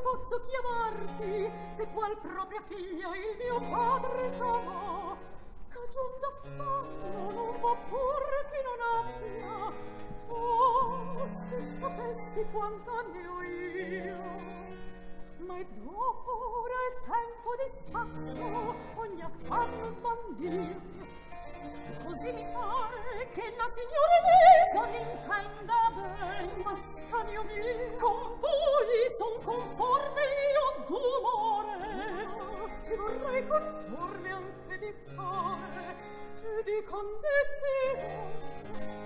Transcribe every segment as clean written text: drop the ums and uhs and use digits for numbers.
posso chiamarti, se qual propria figlia il mio padre t'amò. Cagion d'affanno non va pur che non abbia. Oh, se sapessi quant'anni ho io. Ma è dopo, ora è tempo di spazio, ogni affanno sbandir. Così mi pare che la signora Elisa m'intenda ben. Ma stanio mio, con voi son conforme io d'umore, che vorrei conforme anche di fare e di condizione.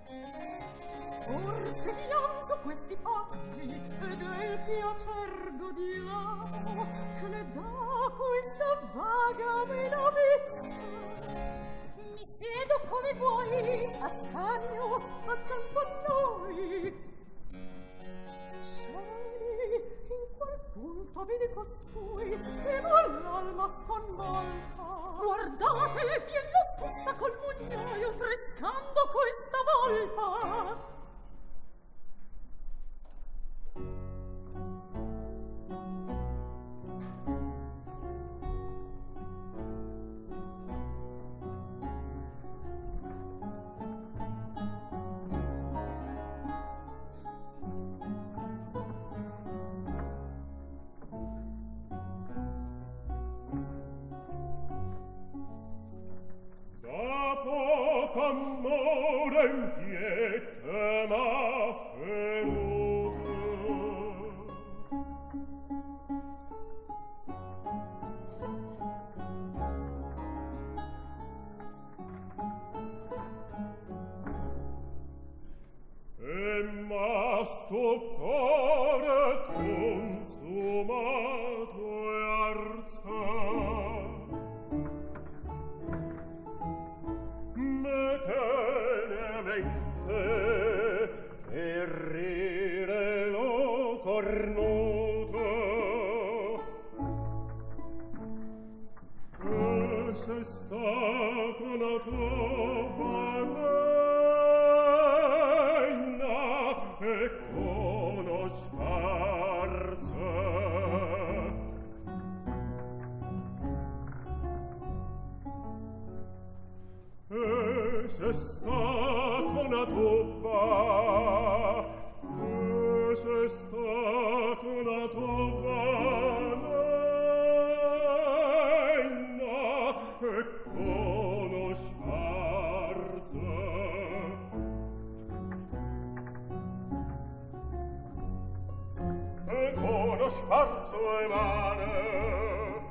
Forse pianto questi patti e del piacer godiamo che ne dà questa vaga meraviglia. Mi siedo come vuoi, Ascanio, accanto a noi. Cieli, in qual punto vedi costui che vuol l'alma sconvolta? Guardate, vien lo stessa col mugnaio trescando questa volta. Amore in piete m'ha feruto. E m'ha sto cuore consumato e arzato. Ferrire lo cornuto e se stato la tua regna e conoscarse e se stato una tubba e se stato una tubba regna e conoscarse e conoscarse e mare.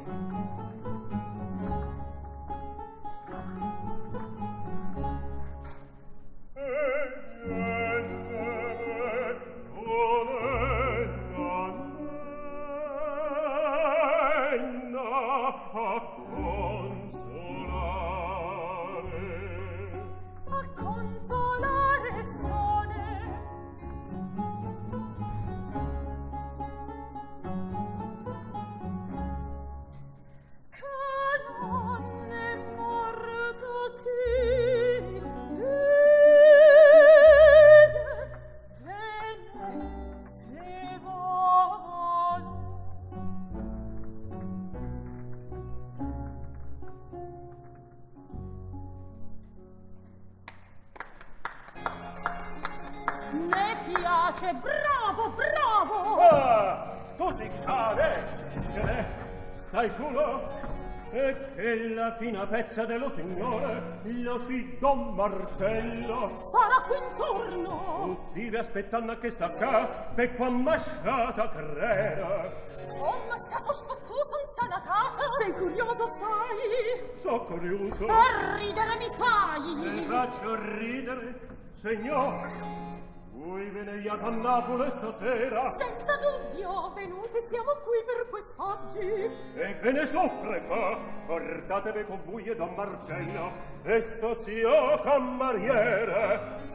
Bravo, bravo! Ah, così cade! Che ne? Stai solo? E che la fina pezza dello signore, lo si Don Marcello, sarà qui intorno. Tu stive aspettando che sta qua, per qua masciata creda. Oh, ma sta sospettoso insanatata. Sei curioso, sai? So curioso. Per ridere mi fai. Mi faccio ridere, signor. Voi veneiate a Napoli stasera? Senza dubbio, venuti siamo qui per quest'oggi. E che ne soffre qua? Portatevi con voi e Don Marcello, e stasio cammariere.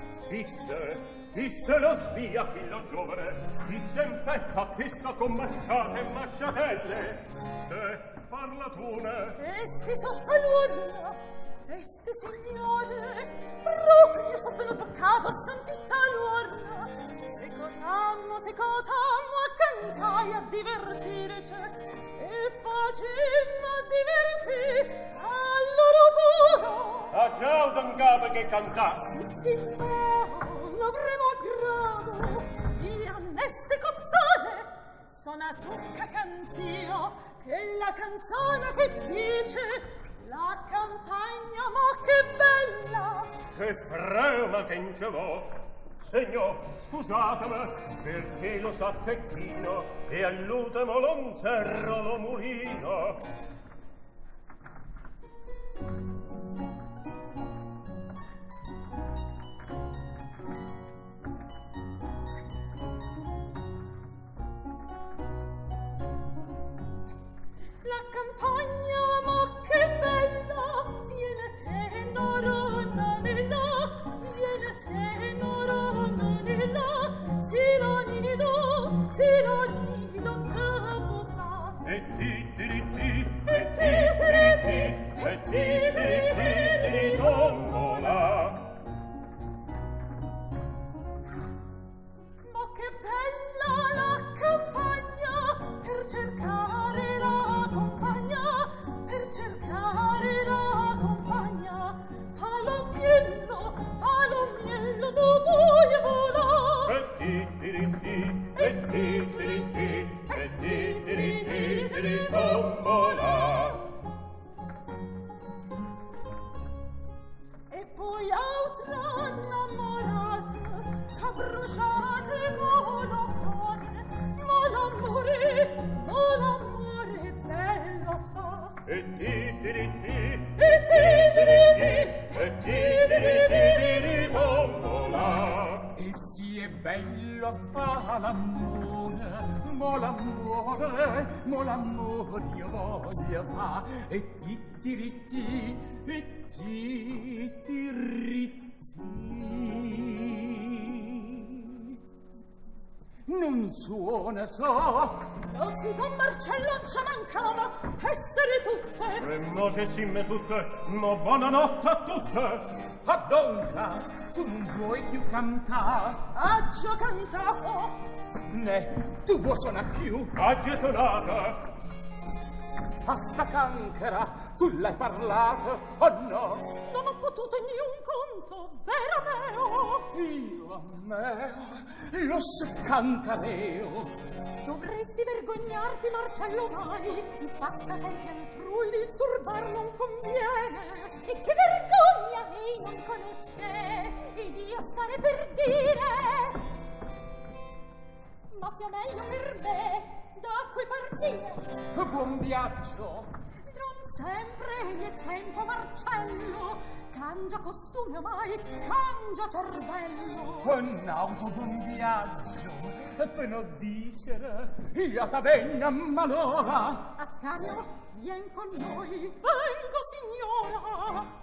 Disse lo spia, figlio giovane, disse in pecca che sta con masciate e masciatelle. Se parlatune. Esti sotto l'urna. Este signore, proprio sono toccato, sentita l'urna. Se Cotammo se cotammo a cantai a divertirci e facemmo a divertir a loro puro. A già un capo che cantà. Sì, l'avremo a grado. Gli annesse cozzate sona tocca cantio che la canzone che dice la campagna, ma che bella! Che frema che in ce vo! Signor, scusatemi, perché lo sa Pechino e all'ultimo non serro lo mulino. La campagna, ma che bella! Viene tenoro, nanina, viene tenoro, nanina, si lo nido, devo fa. E ti diritti, e ti diritti, e ti diritti, tombola. Ma che bella la campagna per cercare la compagna, per cercare la compagna. Palomiello, tu vuoi volare? E ti diritti, e ti diritti, e ti diritti, tombola. E poi altra innamorata, che bruciate colofone, ma l'amore bello fa. E ti diritti, E ti diritti, e ti diritti, tombola. E si è bello fa l'amore, mo l'amore io voglio fa. E ti diritti, e ti diritti. Non suona so. lo si Don Marcello ci mancava essere tutte. E mo che simme tutte, mo buonanotte a tutte. Adonca, tu non vuoi più cantare? Ha già cantato. Ne, tu vuoi suonare più? Oggi sonata. A sta canchera, tu l'hai parlato, o no? Non ho potuto in un conto, vero meo. Io a me lo scancareo. Dovresti vergognarti, Marcello, mai. Basta per gli altrui disturbar non conviene. E che vergogna lei non conosce, ed io stare per dire. Ma sia meglio per me da qui partire. Buon viaggio. Non sempre è tempo, Marcello. Cangia costume ormai, cangia cervello. No, buon viaggio. Per non dicere, io ti vengo a malora. Ascanio, vien con noi. Vengo, signora.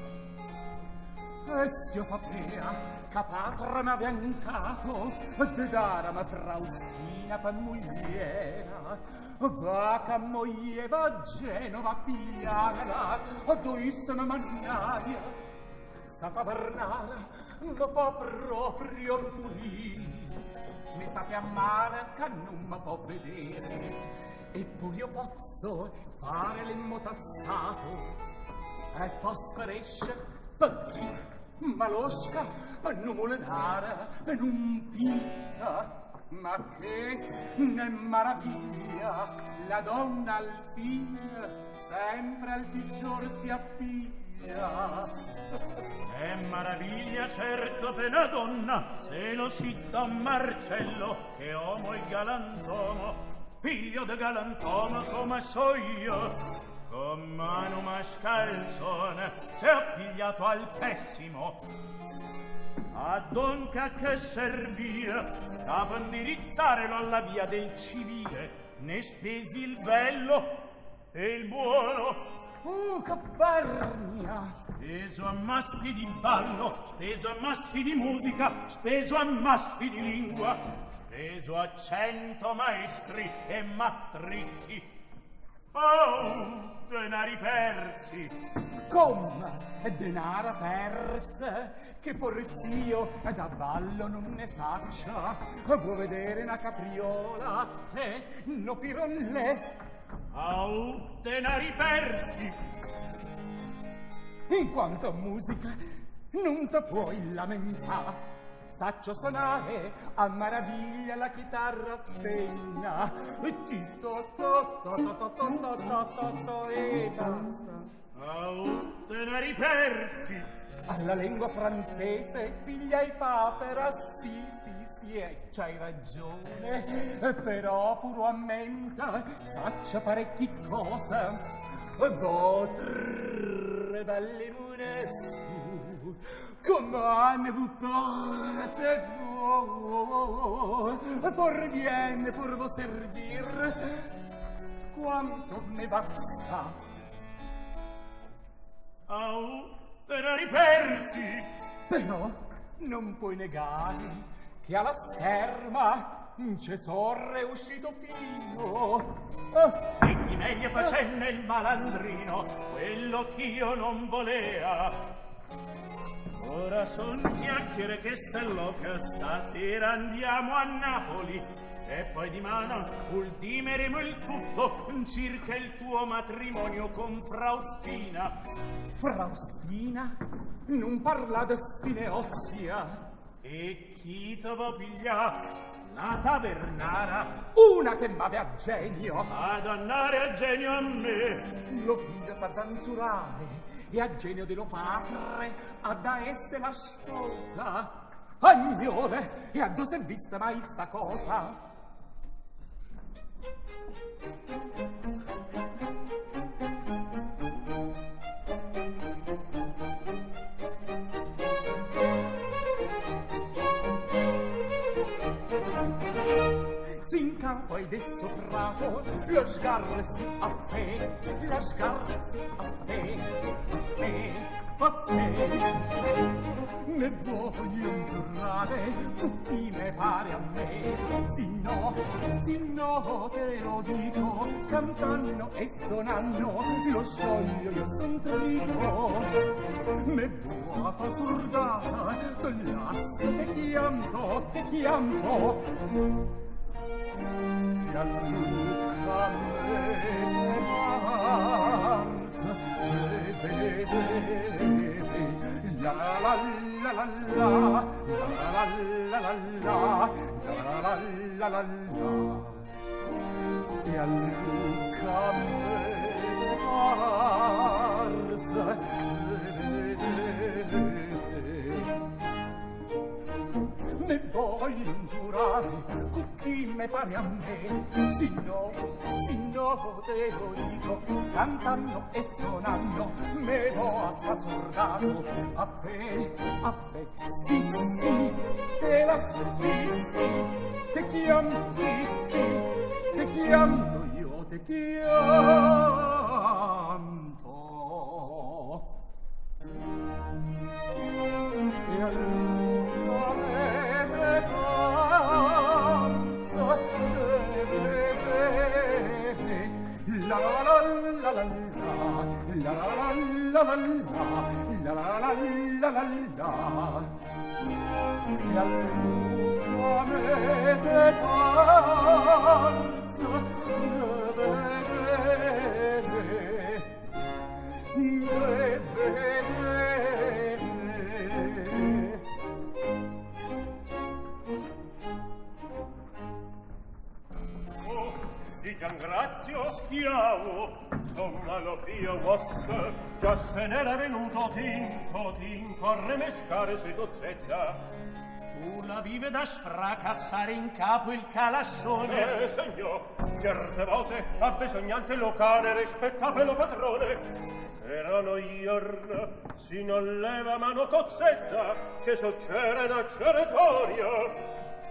E se io sapea che patra m'avea capo di darmi Faustina per mogliera, va che moglie va a Genova a pigliarla, doissimo mangiare. Sta tavernara mi fa proprio morire, mi sa chiamare che non mi può vedere, eppure io posso fare l'immotassato e posso crescere per chi malosca, per non mulenare, per non pizza. Ma che ne maraviglia, la donna al fin sempre al peggior si appiglia. È maraviglia certo per una donna, se lo si Don Marcello, che uomo e galantomo, figlio de galantomo come so io. Con mano mascalzone si è appigliato al pessimo. Adonque a che servire? Capo indirizzarelo alla via del civile. Ne spesi il bello e il buono. Che vergogna! Steso a masti di ballo, steso a masti di musica, steso a masti di lingua, steso a 100 maestri e mastricchi. Oh, denari persi. Come? Denara perse? Che porzio da ballo non ne saccia. Vuoi vedere una capriola? No pirolle? Au, denari persi. In quanto a musica, non te puoi lamentare. Saccio suonare a maraviglia la chitarra penna. E ti to to to to to to to to to to e basta. Au, denari persi. Alla lingua francese piglia i papera, sì, c'hai ragione, però puramente faccia parecchi cose. Votre dalle lune su, come vous portez-vous, for bien pour vous servir, quanto ne basta. Au, denari persi. Però non puoi negare che alla scherma un cesore è uscito fino. E chi meglio facenne il malandrino, quello ch'io non volea. Ora son chiacchiere che stello che stasera andiamo a Napoli e poi di mano ultimeremo il tutto circa il tuo matrimonio con Faustina. Faustina? Non parla d'estine ozia. E chi te va pigliare? La tavernara? Una che m'ave a genio. A dannare a genio a me. Lo figlio fa danzurare e a genio dello padre ha da esse la sposa. Agnole, e a dove s'è vista mai sta cosa? Sin campo ed esso frato, lo sgarresi a te, lo sgarresi a te, a te. Ne voglio giurare, tutti me pare a me, sì no, te lo dico, cantando e suonando, lo scioglio io son trico. Me vuota surdata, lasso te chiamto, e a Luca me Marta, la la la la la la la la la la e a Luca me Marta, ne voglio giurare con chi me pare a me, sì no, te lo dico, cantando e suonando, me l'ho affasordato, a fe, sì, te la sì, te chiamo, sì, te chiamo, io te chiamo. E allora la la la la la la la la la la e allora me Giangrazio, schiavo, somma lo pio vostro, già se n'era venuto tinto a remescare se dozzezza. Tu la vive da sfracassare in capo il calascione. Signor, certe volte a bisognante locare rispettabile padrone. Però noiorno, si non leva mano cozzezza, se soccere una ceretoria.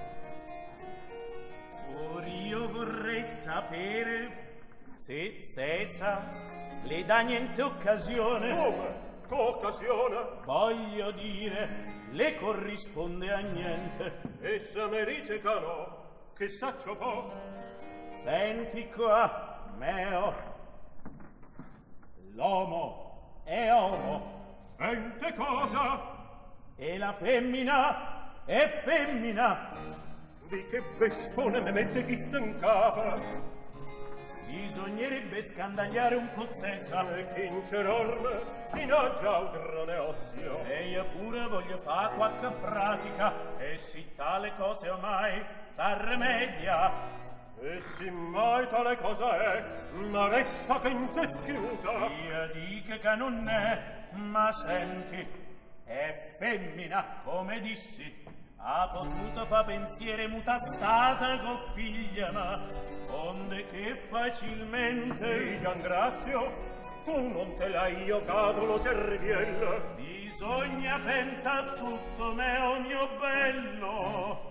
Io vorrei sapere se Zezza le dà niente occasione. Come? Occasione? Voglio dire, le corrisponde a niente. Essa mi dice che no, che saccio po'. Senti qua, meo. L'uomo è oro. Mente cosa? E la femmina è femmina. Di che bestione me mette chi stancava? Bisognerebbe scandagliare un po' senza. E vincerorme in ha già un grande ozio. E io pure voglio fa qualche pratica. E si tale cose ormai s'arremedia. E sì mai tale cosa è, ma resta che in c'è schiusa. Io dico che non è, ma senti, è femmina, come dissi. Ha potuto fa pensiere muta stata con figlia, ma onde che facilmente... Sì, Giangrazio, tu non te l'hai giocato lo cerviello. Bisogna pensa a tutto, meo mio bello.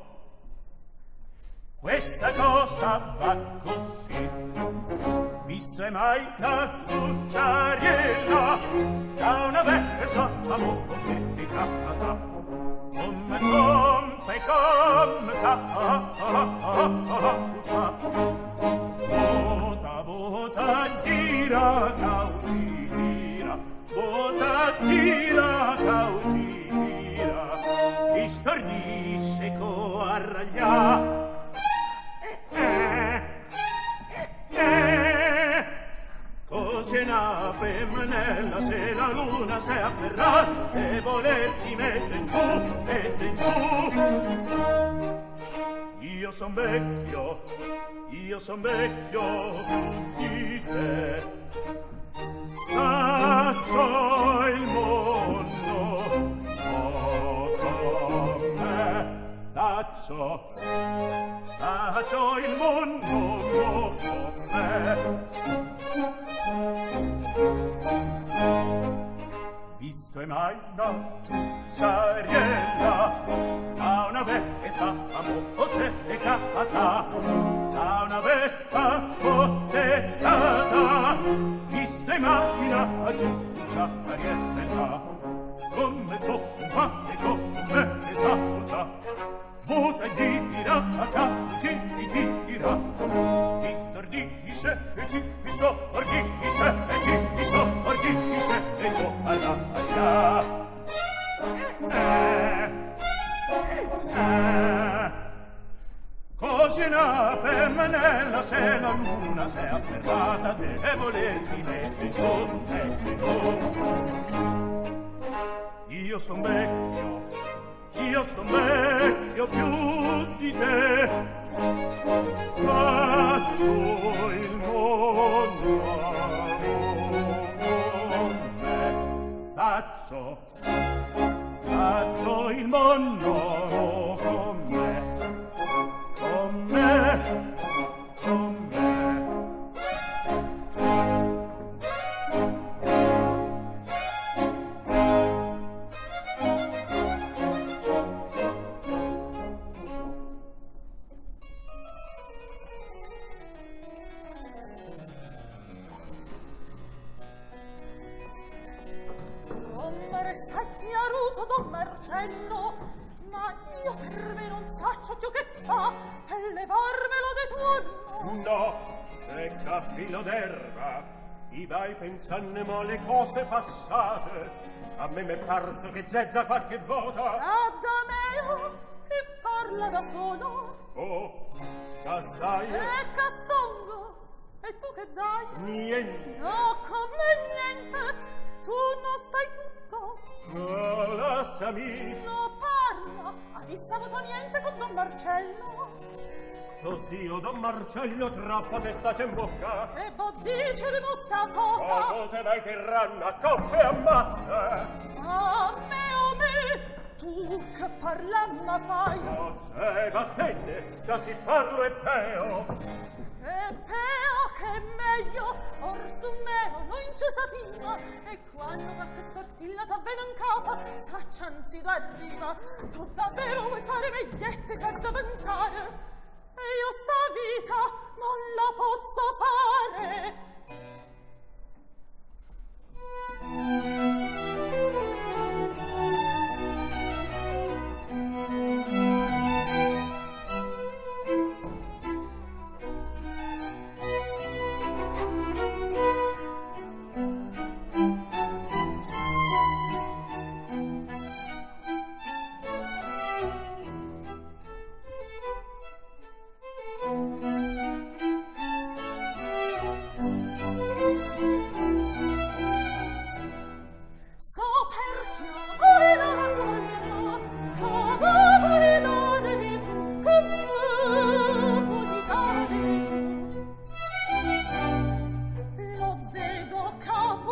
Questa cosa va così. Visto è mai la ciucciariella, da una vecchia amore che canta. Come pompe, come sa, Vota, vota, gira, cauci, gira. Vota, gira, cauci, gira. Ti stordisce co arraglia. Così una femminella se la luna si afferrà e volerci mette in giù. Io son vecchio di te. Saccio il mondo con me. Saccio il mondo con me. Visto è mai una ciucciariella, da una vespa mozzecata, da una vespa mozzecata. Visto è mai una ciucciariella, come zoppa e come esatta. Vota e gira, cauci, gira. Ti stordisce e ti stordisce e ti stordisce e tu arraglia. Così una femminella se la luna si è afferrata deve volersi mette giù. Io son vecchio più di te. Saccio il mondo con me. Saccio il mondo con me. Con me. Don Marcello, ma io per me non saccio più che fa e levarmelo de turno. No, secca filo d'erba, i vai pensannemo alle cose passate. A me m'è parso che zezza qualche vota. Adameo, che parla da solo. Oh, castai. E Castongo, e tu che dai? Niente. No, come niente. Tu non stai tutto. No, lasciami. No, parla. Avesse avuto niente con Don Marcello. Sto zio Don Marcello troppo testa c'è in bocca. E può dicermi sta cosa. Poco te vai che ranna, coppe ammazza. A me, tu che parlanna fai. Non sei battente, già si parlo e peo. E peo che è meglio, or su meo non ci sapeva. E quando qualche storzilla t'avvena in capa, s'acciansi d'arriva. Tu davvero vuoi fare megliette per diventare? E io sta vita non la posso fare.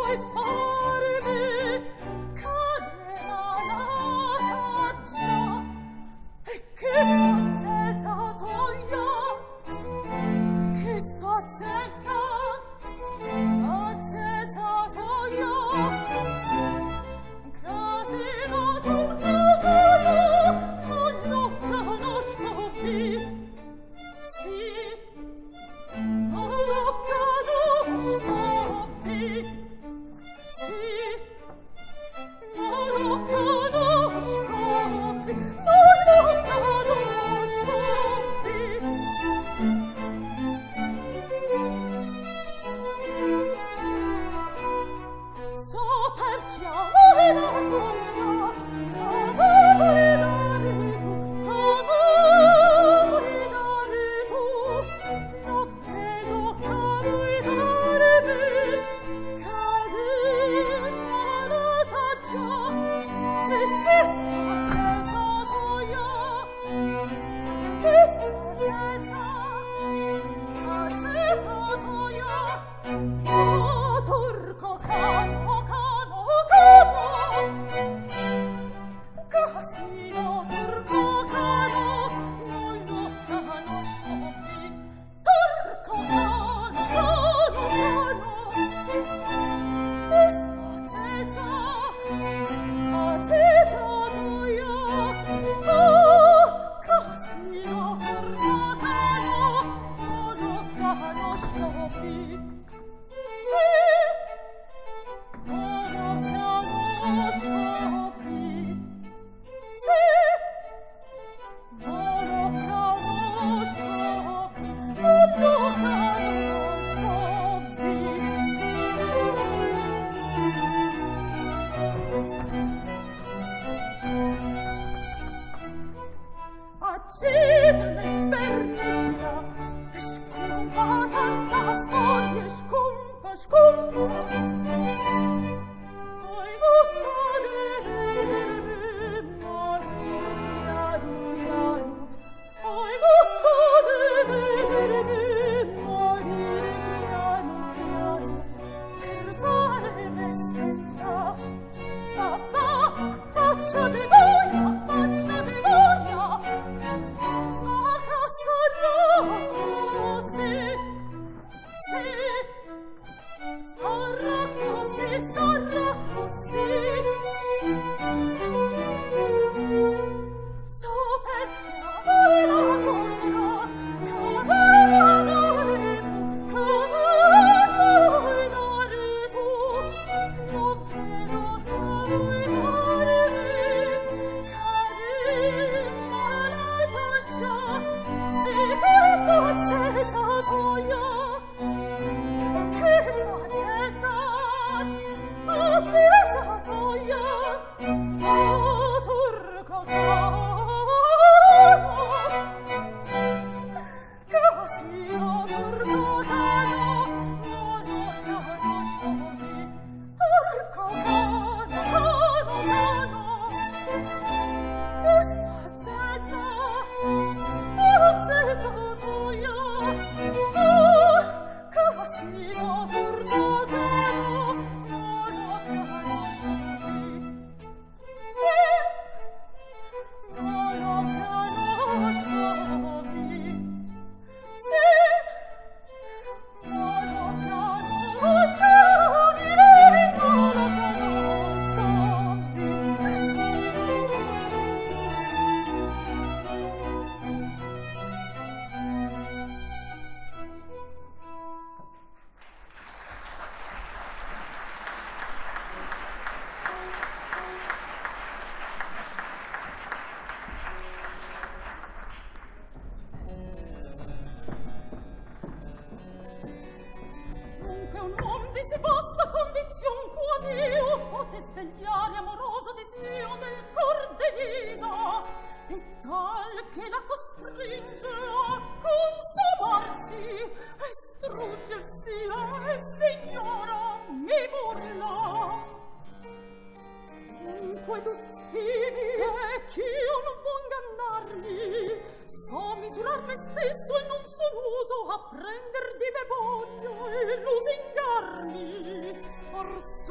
a prender di me voglio e lusingarmi, or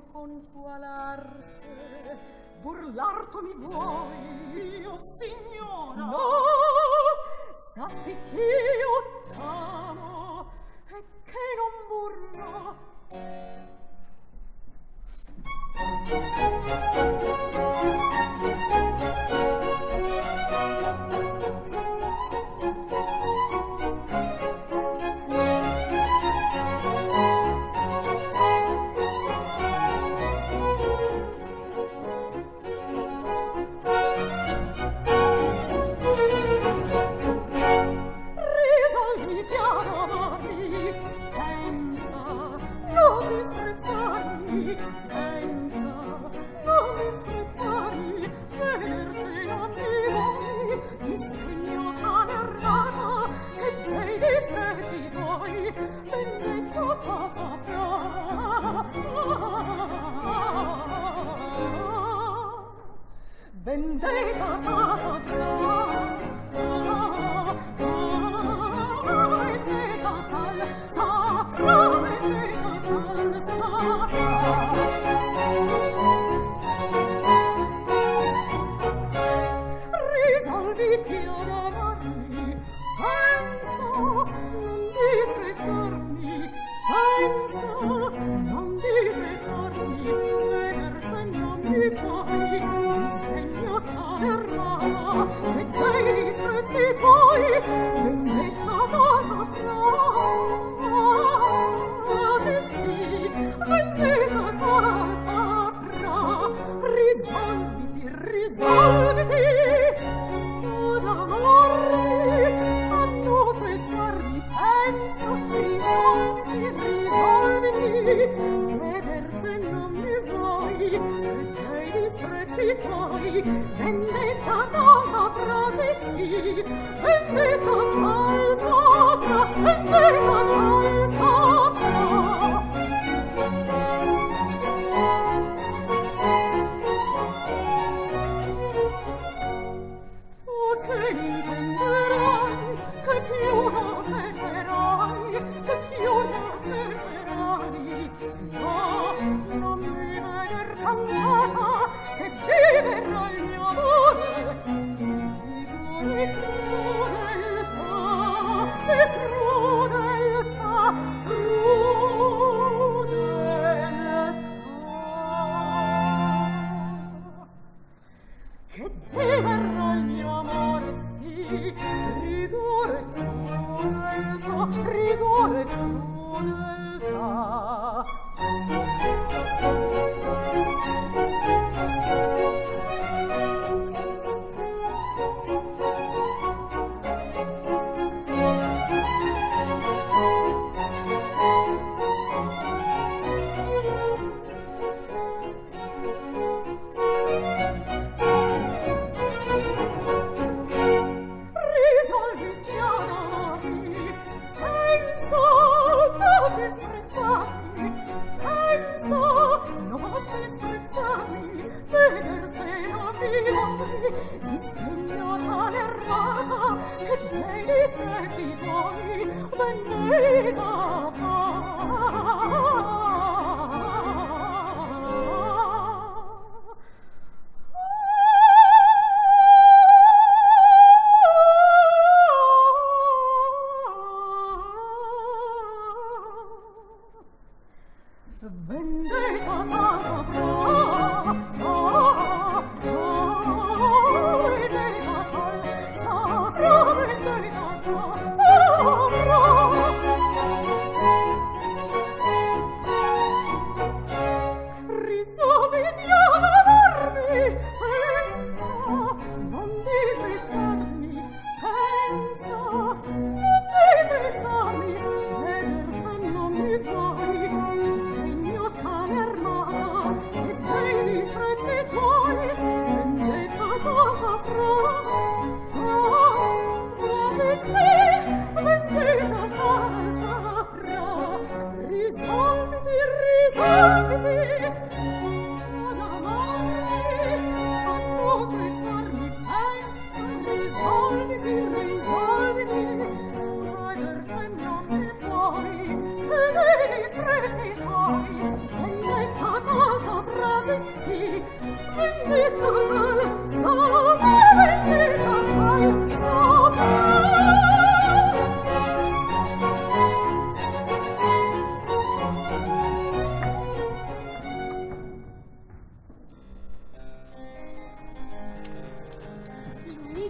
con tua l'arte burlar tu mi vuoi, io signora? No, sappi ch'io t'amo e che non burlo.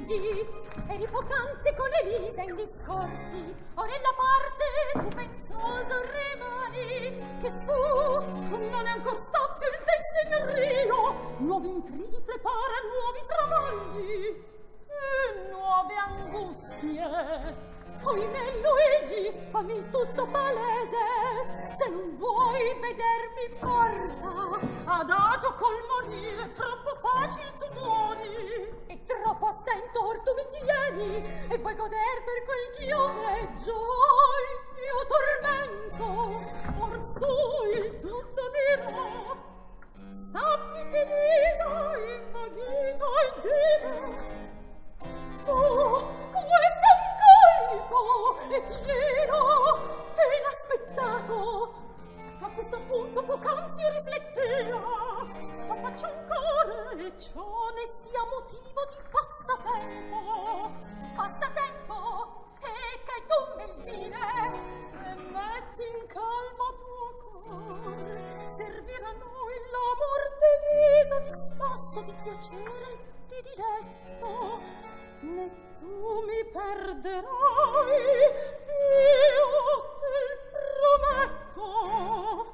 Luigi, eri poc'anzi con Elisa in discorsi, ora nella parte tu pensoso rimani, che fu, non è ancor sazio il te insegnerio, nuovi intrighi prepara, nuovi tramagli e nuove angustie. Oimè Luigi, fammi tutto palese, se non vuoi vedermi morta, adagio col morire, troppo facile tu muori, e troppo a stento or tu mi tieni, e puoi goder per quel ch'io veggio il mio tormento, or su il tutto dirò, sappi che Lisa invaghito il dive. Oh, questo è un colpo, è fiero, è inaspettato. A questo punto poc'anzi io rifletteva, ma faccio ancora e ciò ne sia motivo di passatempo. Passatempo, e che tu me il dire, e metti in calma tuo cuore, servirà a noi l'amor d'Elisa di spasso, di piacere e di diletto. Né tu mi perderai, io te prometto.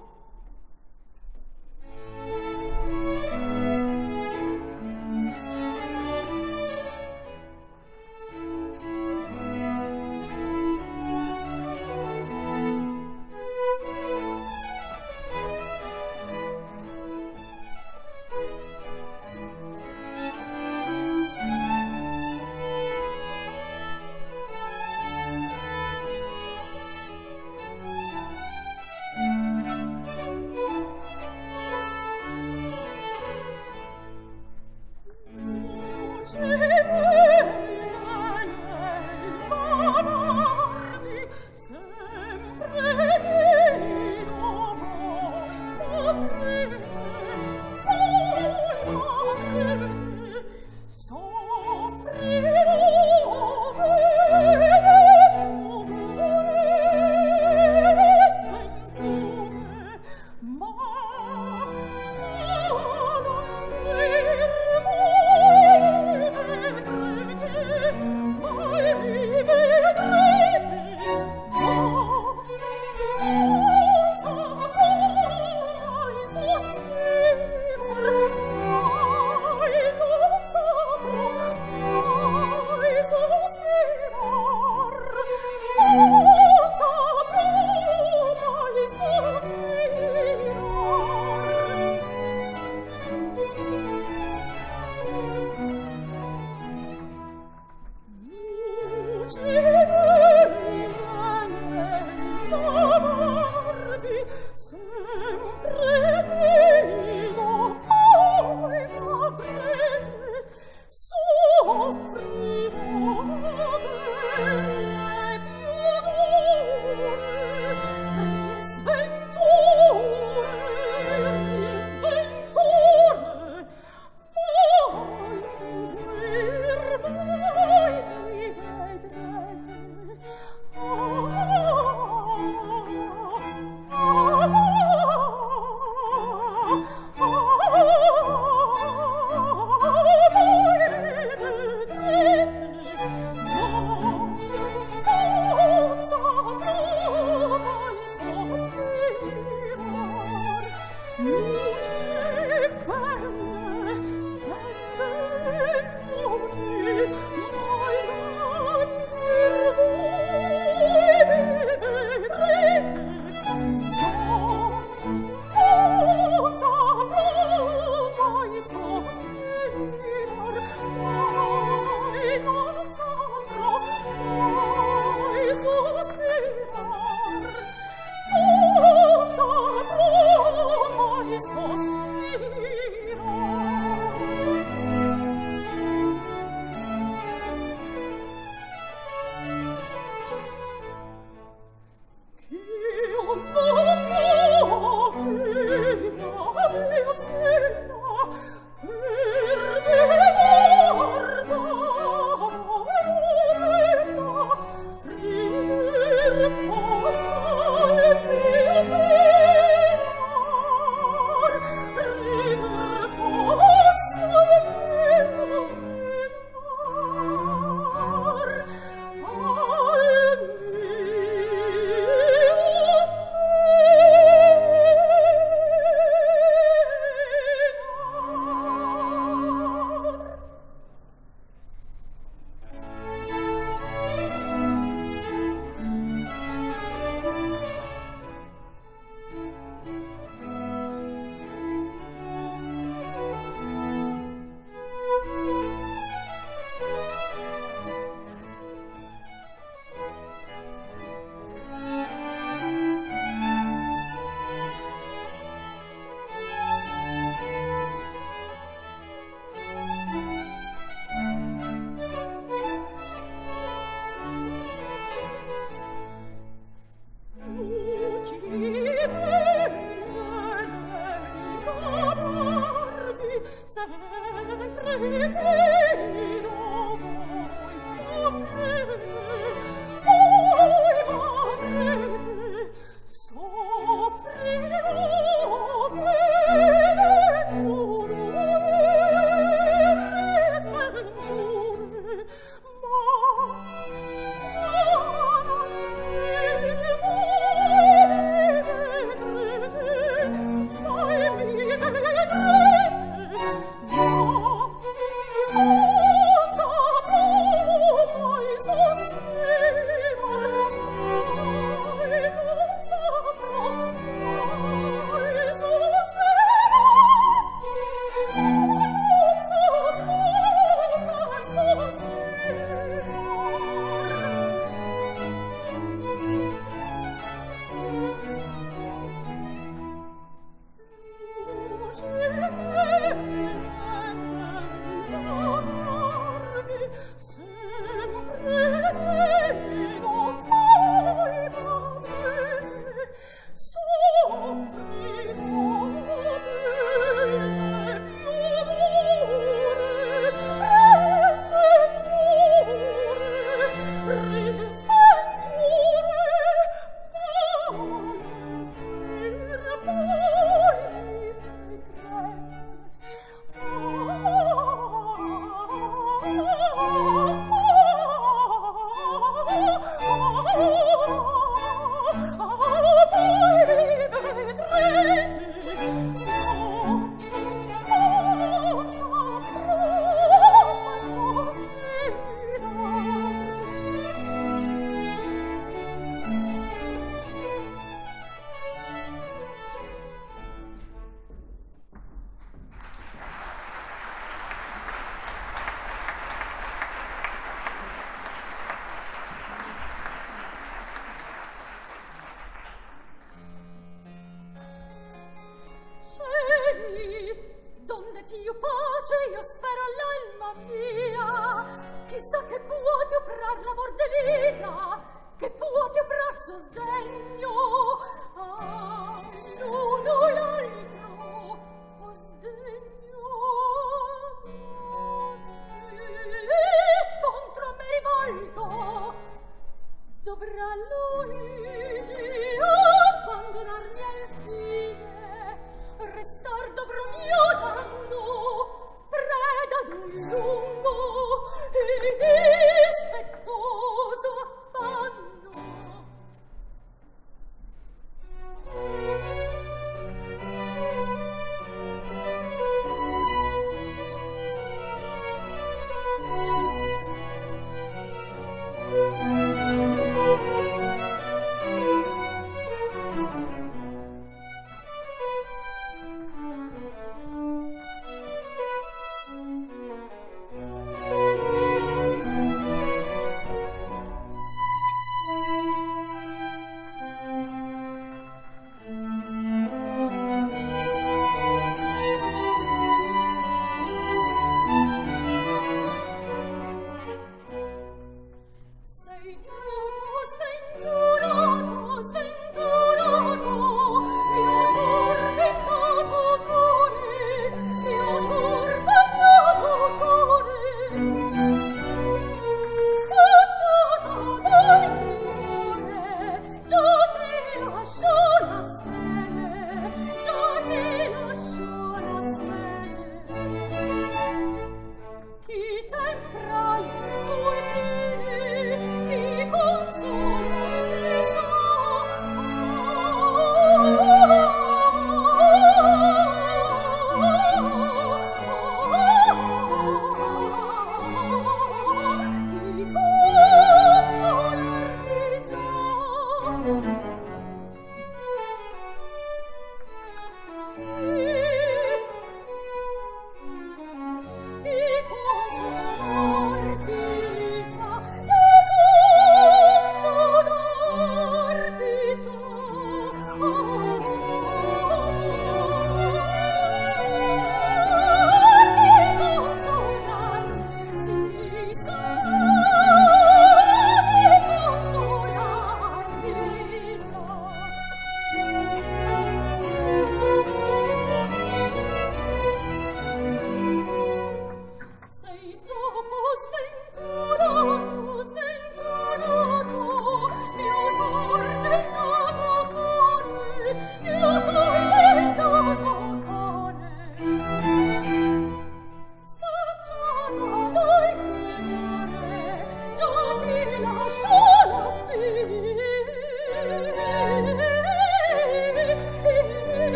Sei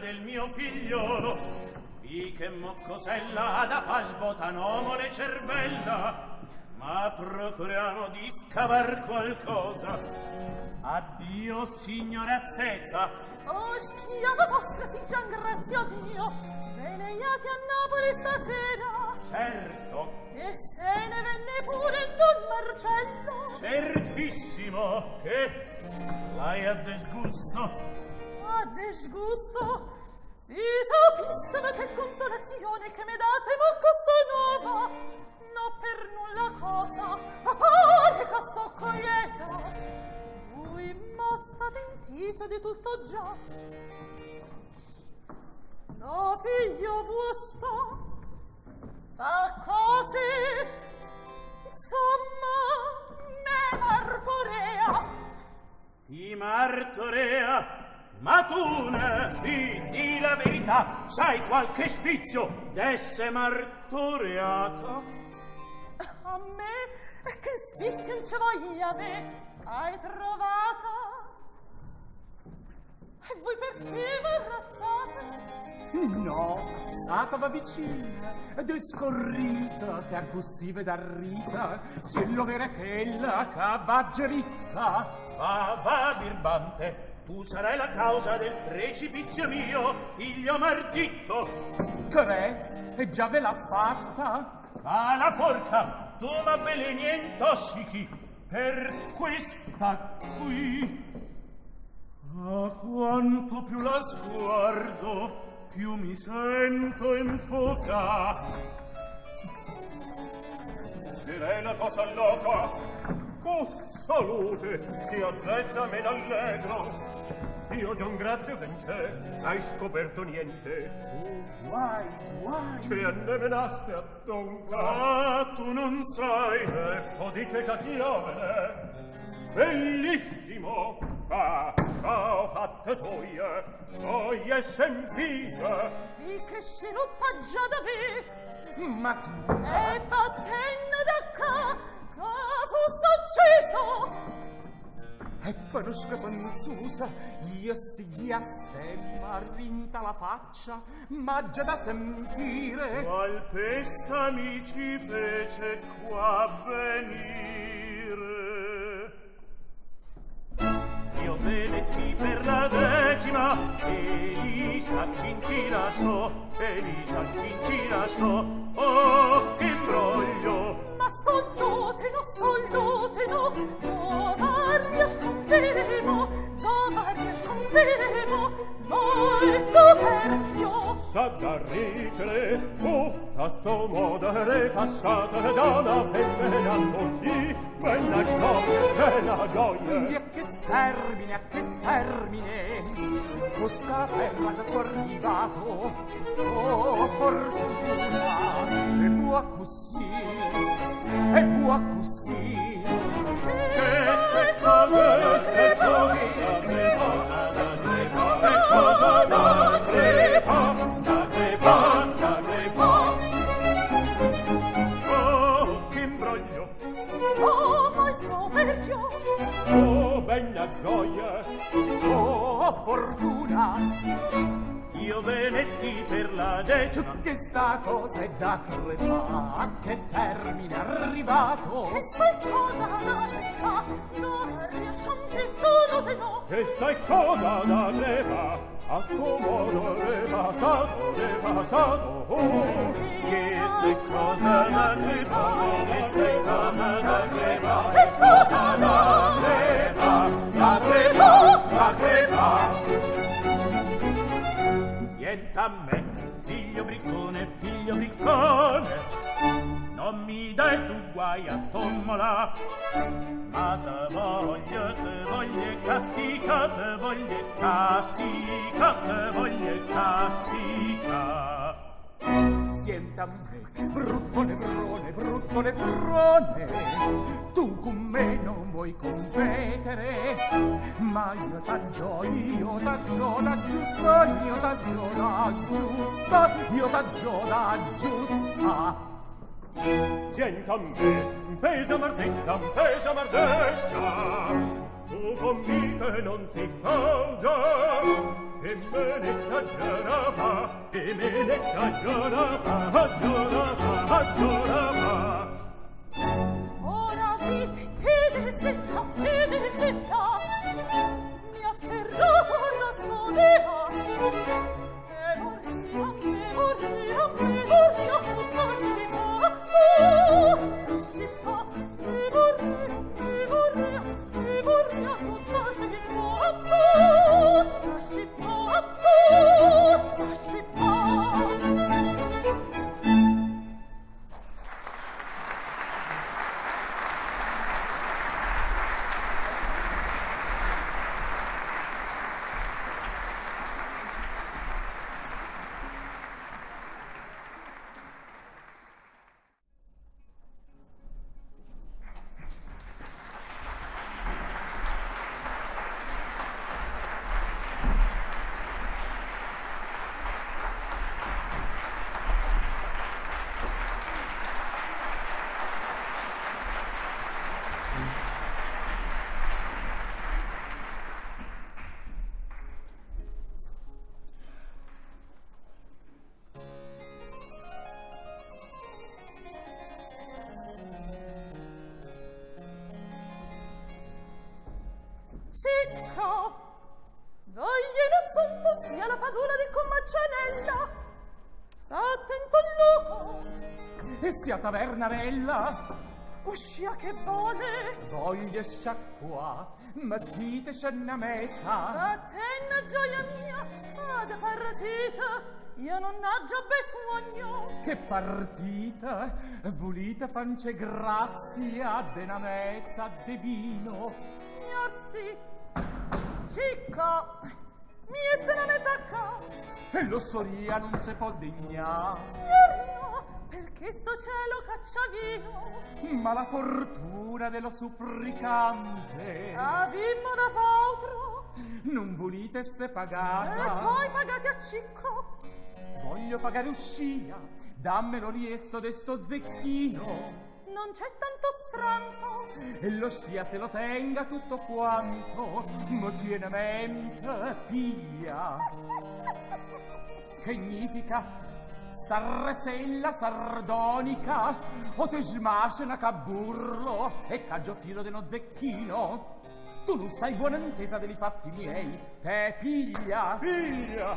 del mio figliolo. Di che moccosella da fa sbotanomo le cervella, ma procuriamo di scavar qualcosa. Addio, signorazzezza. Oh, schiava vostra, sì già grazia mio, veleiati a Napoli stasera. Certo. E se ne venne pure Don Marcello. Certissimo, che l'hai a disgusto. A disgusto? Si sapissero che consolazione che mi date mo costa nuova. No per nulla cosa, che costo coglieta. Voi mo state intiso di tutto già. No, figlio vostro, fa cose, insomma, me martorea. Ti martorea? Ma tu ne di la verità, sai qualche spizio d'esse martoreata? A me? Che spizio non ci voglia me? Hai trovata? E voi perché m'arrassate? No, stata va vicina ed è scorrita che a così veda rita se lo vera che la cavaggia ritta. Va, birbante, tu sarai la causa del precipizio mio, figlio mardito. Che re? E già ve l'ha fatta? Va la forca, tu m'avveleni e intossichi per questa qui. Ah, quanto più la sguardo, più mi sento infoca. Direi la cosa loca. Oh, salute, sia zezza me d'allegro. Io Gian Grazio vence, hai scoperto niente. Oh, guai. Che ne menaste a donca? Ah, tu non sai, o dice cachiovene. Bellissimo, ho fatte gioie sempite. E che sviluppa già da me. Ma tu... E battendo da qua, capo s'acceso. E conosco panzusa, io stighiaste, m'ha rinta la faccia, ma già da sentire. Qual pesta mi ci fece qua venire? Io venetti per la 10ª, Elisa fin ci lasciò, oh, che imbroglio! Ma scollute no, dove riasconderemo, noi superfio. Sa da ricere, a sto modo è passata da una femmina così, bella gioia. E a che termine, questa terra da suo arrivato, oh fortuna, e buona così, Che se cosa da crepa. Oh, che imbroglio! Oh, ma soverchio! Oh, bella gioia! oh fortuna. Io venetti per la 10ª. Che sta cosa è da crepà, a che termine è arrivato? Che qualcosa da crepa, non riasconde solo se no. Che stai cosa da crepa, a sto modo è passato, oh, Che se cosa da crepa, che se cosa da crepa, Che cosa da crepa. Sienta a me, figlio briccone, non mi dai tu guai a tommola, ma te voglio castica, Sienta a me, brutto nevrone, tu con me non vuoi competere, ma io t'aggio la giusta. Sienta a me, pesa mardetta, tu con me che non si causa, e me ne caggiorava, e me ne caggiorava, caggiorava. Ora di che desdetta, mi ha ferrato la solea, e vorria, tutta si fa, si fa, e vorria, tutta si fa, si fa. Cicco, voglio non zombo sia la padula di Comaccianella. Sta attento al lupo. E sia tavernarella. Uscia che vuole. Voglia sciacqua, mettite scena meta. Attenna gioia mia, ad partita. Io non ho già besogno. Che partita, volite fance grazia, dena mezza de vino. Sì. Cicco, mi è una mezzacca. E l'ossoria non se può degnare. No, perché sto cielo caccia vino. Ma la fortuna dello supplicante. Avimmo da potro. Non volite se E pagata. poi pagate a Cicco. Voglio pagare uscia, dammelo liesto de sto zecchino. Non c'è tanto stranto. E lo sia se lo tenga tutto quanto, ma tiene mente, piglia. Che significa sta resella sardonica, o te smascena ca burro e caggio filo de no zecchino. Tu non stai buona intesa dei fatti miei, te piglia. Piglia,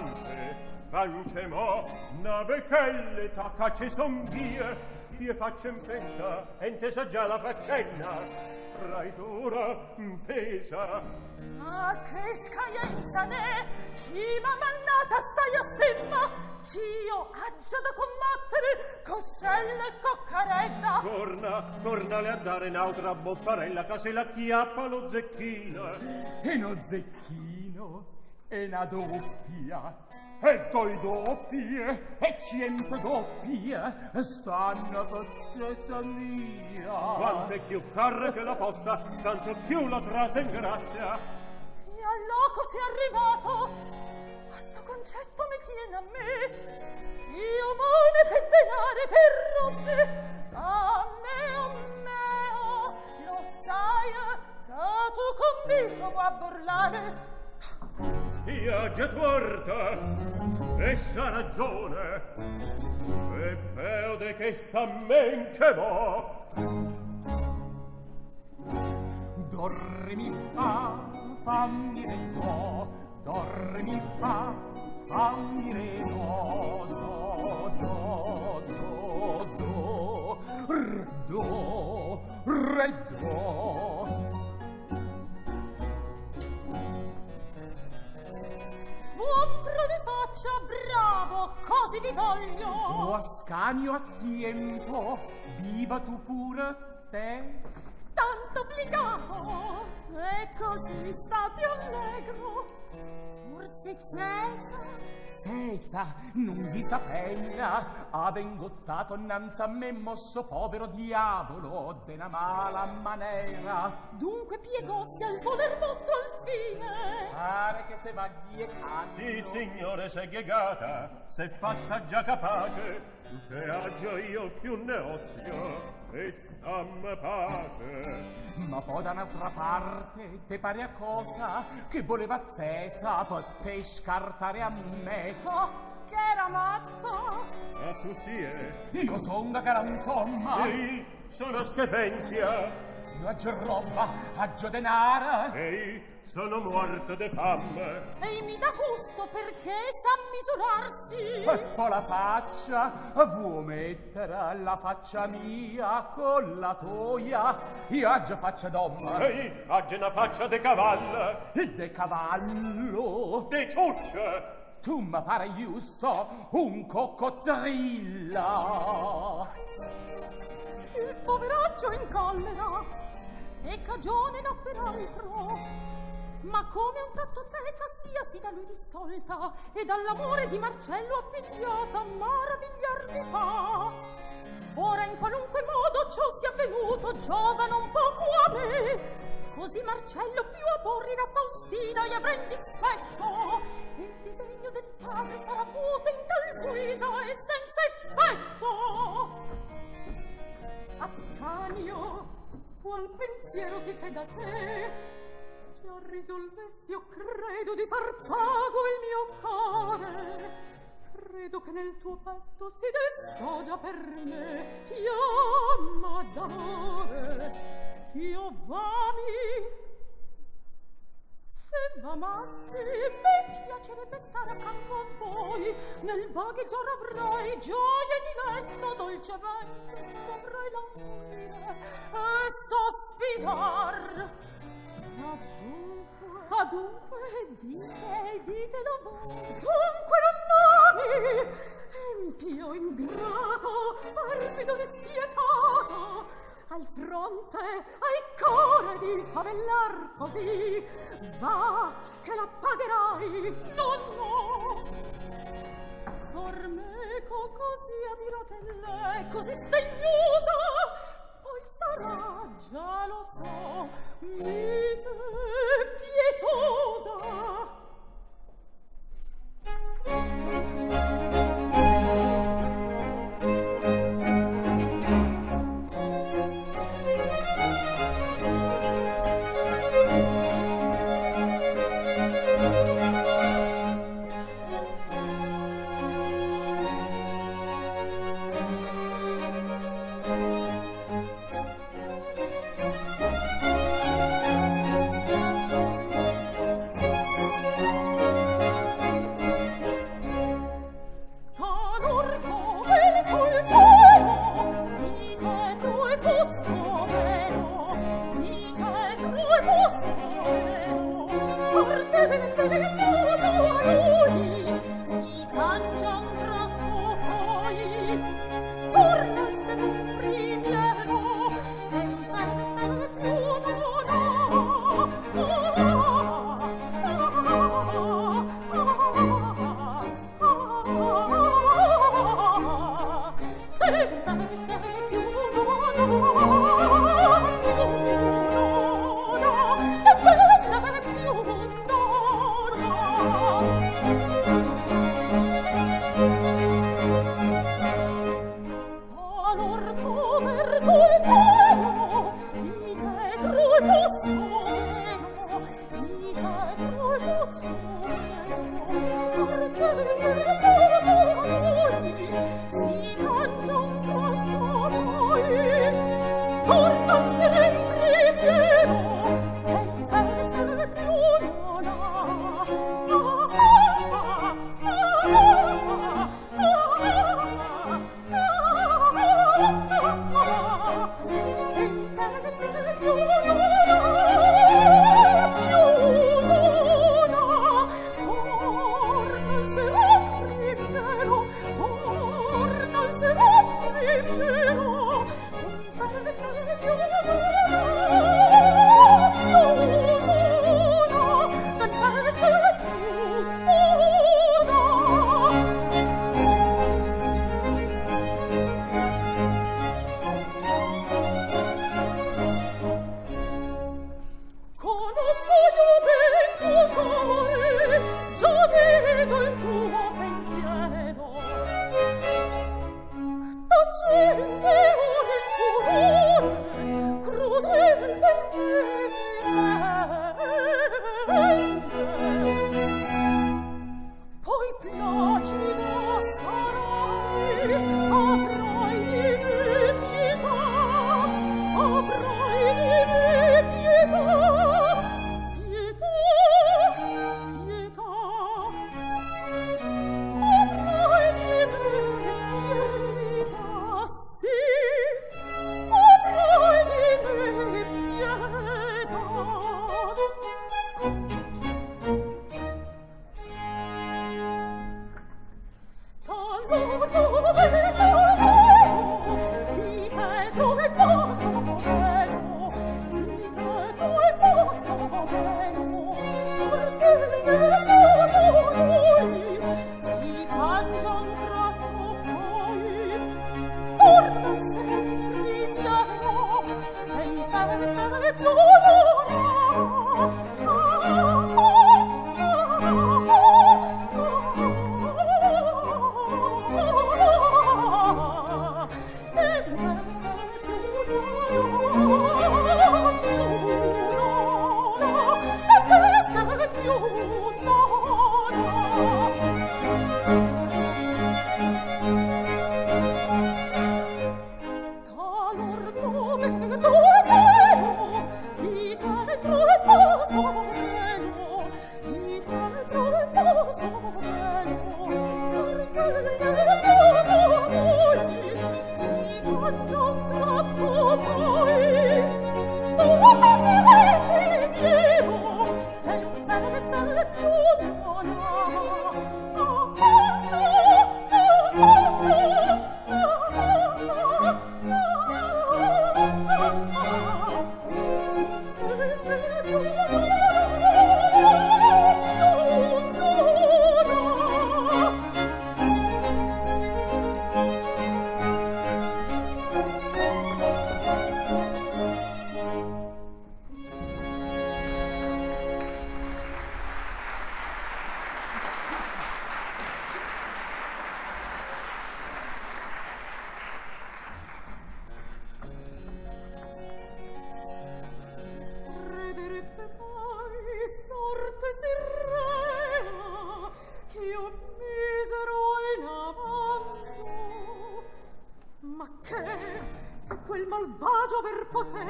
vance mo, na becchelle tacca ci son vie, io faccio in fretta, e intesa già la faccenda, traidora intesa. Ma che scaglienza ne, chi m'ha mannata stai a stemma, ch'io aggia da combattere coscella e coccarella. Tornale a dare un'altra boffarella, che se la chiappa lo zecchino. E no zecchino, e una doppia. E doi doppie, e 100 doppie, stanno pazzezza mia. Quanto è più cara che la posta, tanto più la trase in grazia. E al loco si è arrivato, ma sto concetto mi tiene a me. Io mone per denare per rompe, a meo, lo sai, che tu conmigo vuoi burlare. Io già tuorta, e sa ragione, e vede che sta mente vo. Dormi fa, fammi reno, dormi fa, fammi reno, re, do. Buon provi faccia, bravo, così vi voglio. O Ascanio a tempo, viva tu pure te. Tanto obbligato, e così state allegro. Forse Senza, non vi sapella, avengottato innanzi a me mosso povero diavolo della mala maniera. Dunque piegossi al voler vostro al fine. Pare che se vagli e cazzo. Sì, signore, sei piegata, sei fatta già capace, che aggio io più neozio. e stamma pace. Ma poi da un'altra parte te pare a cosa che voleva Zesa poté scartare a me. Oh, che era matto! Ma tu sie? Io son da Galantomma. Ehi, sono Schepenzia. Aggio roba, aggio denaro. Ehi, sono morto de fame. E mi dà gusto perché sa misurarsi. E poi la faccia, vuoi mettere la faccia mia con la toia? Io aggio faccia d'omma. Ehi, agge una faccia de cavallo. E de cavallo. De ciuccia. Tu mi pare giusto un coccodrillo. Il poveraccio in collera e cagione no peraltro, ma come un tratto Zeza sia da lui distolta e dall'amore di Marcello appigliata maravigliar mi fa. Ora in qualunque modo ciò sia avvenuto giova non poco a me, così Marcello più aborrirà Faustina e avrà il dispetto, e il disegno del padre sarà avuto in tal guisa e senza effetto. Ascanio, qual pensiero si fe da te? Già risolvesti, io credo, di far pago il mio cuore. Credo che nel tuo petto si destò già per me fiamma d'amore. Io v'ami, se v'amassi, mi piacerebbe stare accanto a voi. Nel vagheggiar avrai gioia e diletto, dolce vento dovrai languire e sospirar. Adunque, ditelo voi. Dunque non nomi, empio ingrato, perfido despietato, al fronte hai core di favellar così. Va, che la pagherai, no. Sormeco così a dirotelle, così sdegnosa, poi sarà, già lo so, mite pietosa. Gente, ora il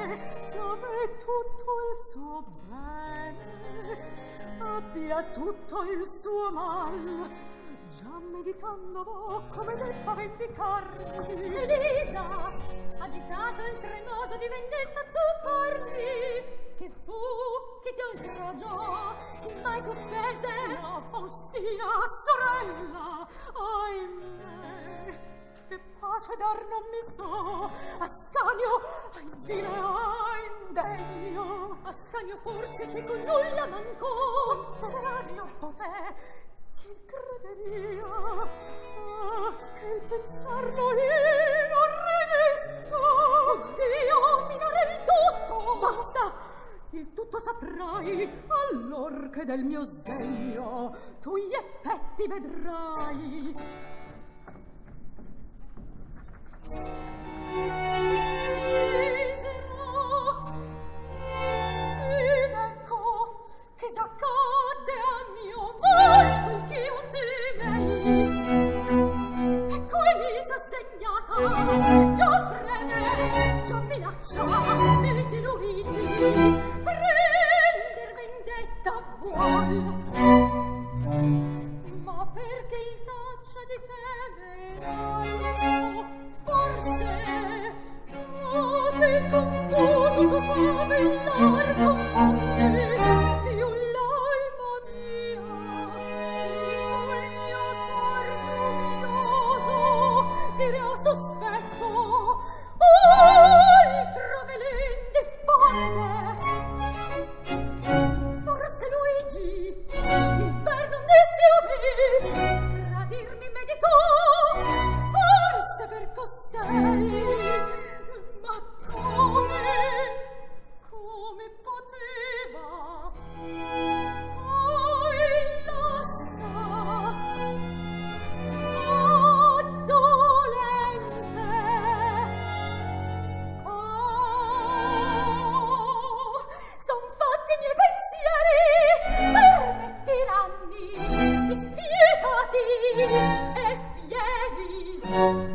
dove tutto il suo bene abbia tutto il suo mal. Già meditando come debba vendicarmi. Elisa, agitato il tremodo di vendetta tu parli. Che fu, che ti oltraggiò, mai t'offese? La Faustina, sorella, ahimè, che pace dar non mi so. Ascanio, infine, indegno. Ascanio forse se con nulla mancò. Contrario poté, chi crederia che il pensarlo io non rinesco. Oddio, minare il tutto. Basta, il tutto saprai allor che del mio sdegno tu gli effetti vedrai. Misero, ed ecco che già cadde a mio mal quel ch'io temei. Ecco Elisa sdegnata, già preme, già minaccia, e di Luigi prender vendetta vuol. Ma perché il taccia di te verai? Forse il confuso suo favellar confonde più l'alma mia e sul mio cor luminoso dirà sospetto altro velen diffonde. Forse Luigi il per non dessi a me tradirmi meditò, forse per costei, ma come poteva? Oh, illassa, oh, dolente, oh, son fatti i miei pensieri per me tiranni, dispietati e fieri.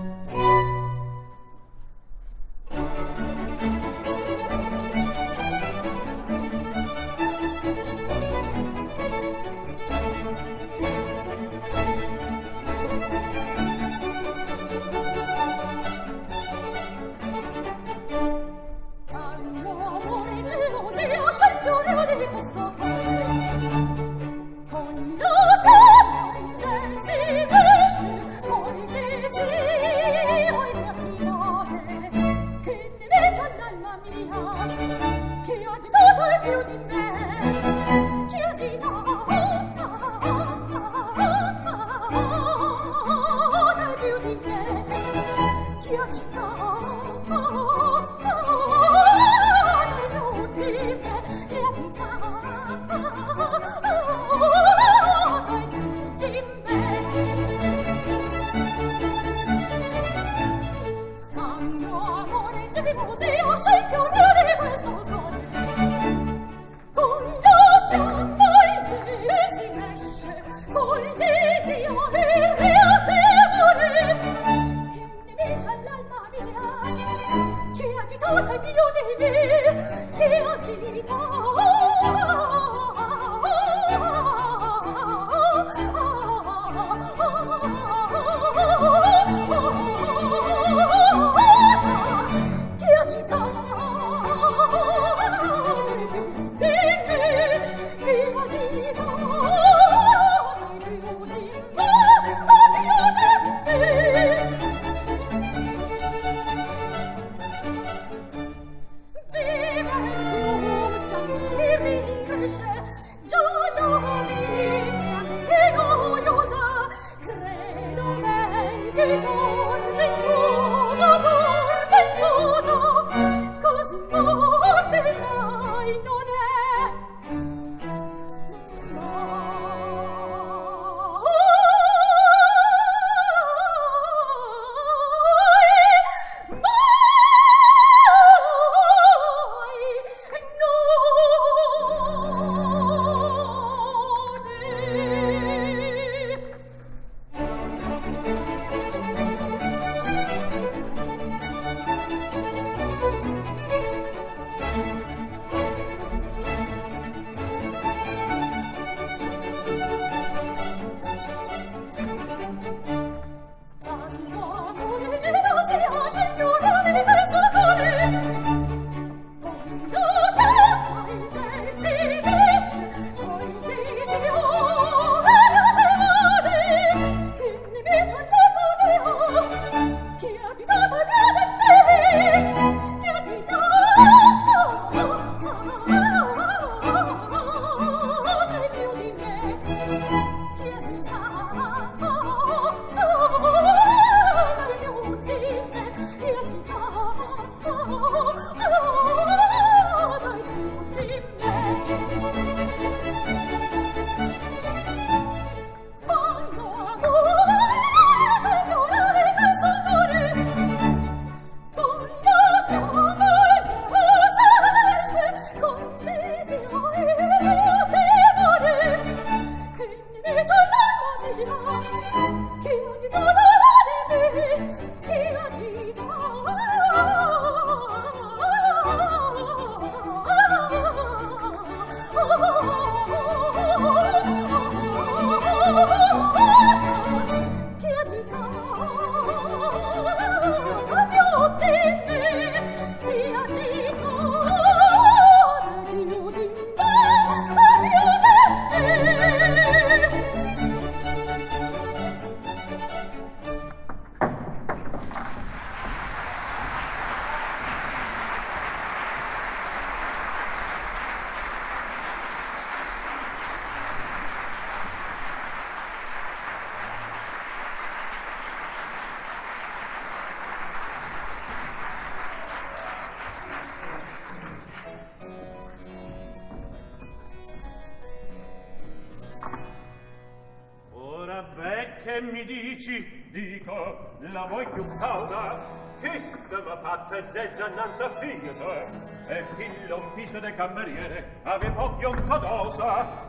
che mi dici? Dico, la vuoi più cauda? Che stava fatta zezza innanzi a figlio? E fillo un piso de cameriere, ave pochi un codosa.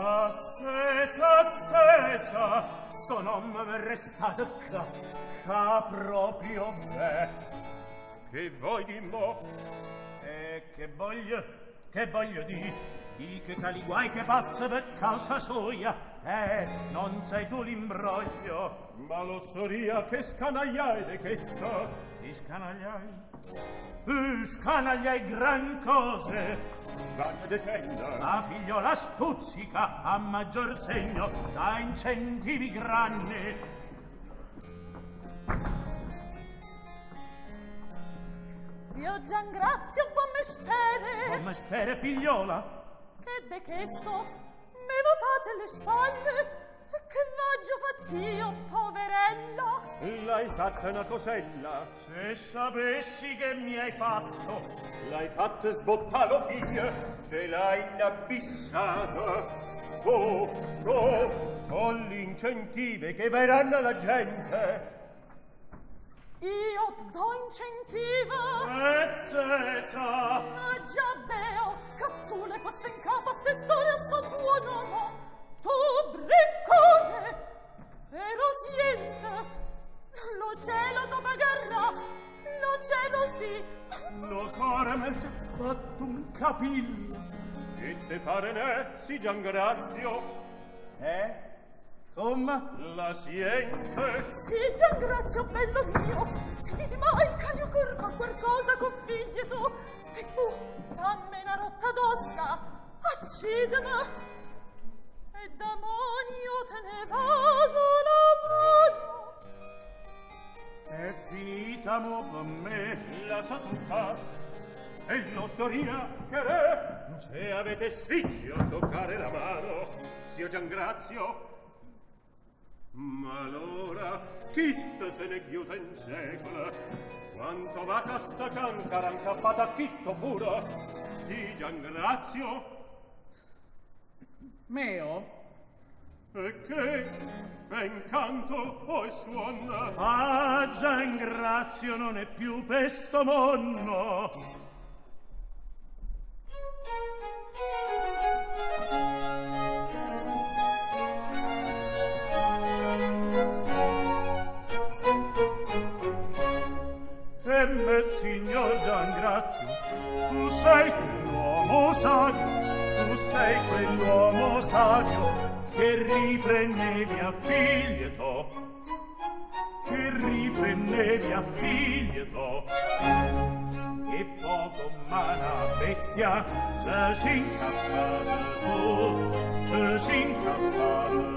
Zezza, sono me restato ca proprio me. Che vuoi di mo? Che voglio di che tali guai che passa per causa sua, non sei tu l'imbroglio. Ma lo soria che scanagliai de questo? Ti scanagliai gran cose. Vaglia decenda. La figliola stuzzica a maggior segno da incentivi grandi. Zio Giangrazio, buon mestiere, figliola. Che de questo me votate le spalle? Che vaggio fattio, poverella? L'hai fatta una cosella. Se sapessi che mi hai fatto. L'hai fatta sbottalo via, ce l'hai inabissata. Con l'incentive che verranno alla gente. Io do incentivo. Zezza. Ma già veo che tu le poste in capo ste storie sto tuo nome. Tu briccone, però siente, lo cielo tu pagherà, lo cielo sì. Lo cuore me si è fatto un capillo. Che te pare ne, si Giangrazio? Come? La siente? Sì, Giangrazio, bello mio, si vedi mai che io corpa qualcosa con figli tu, e tu fammi una rotta d'ossa, accideme. E d'amonio te ne vaso la vaso. È finita mo per me. La sa tutta. E lo soria che re. Se avete sfizio a toccare la mano, zio Giangrazio. Ma allora, chi sta se ne chiude in secola? Quanto va casta cancara incappata a chi sto puro? Sì, Giangrazio. Meo? E che? Ben canto o suona? Ah, Giangrazio non è più per sto mondo. E me, signor Giangrazio, tu sei quell'uomo savio. Tu sei quell'uomo savio che riprendevi a figlieto, che riprendevi a figlieto. E poco mana bestia se si incappata tu, se si incappata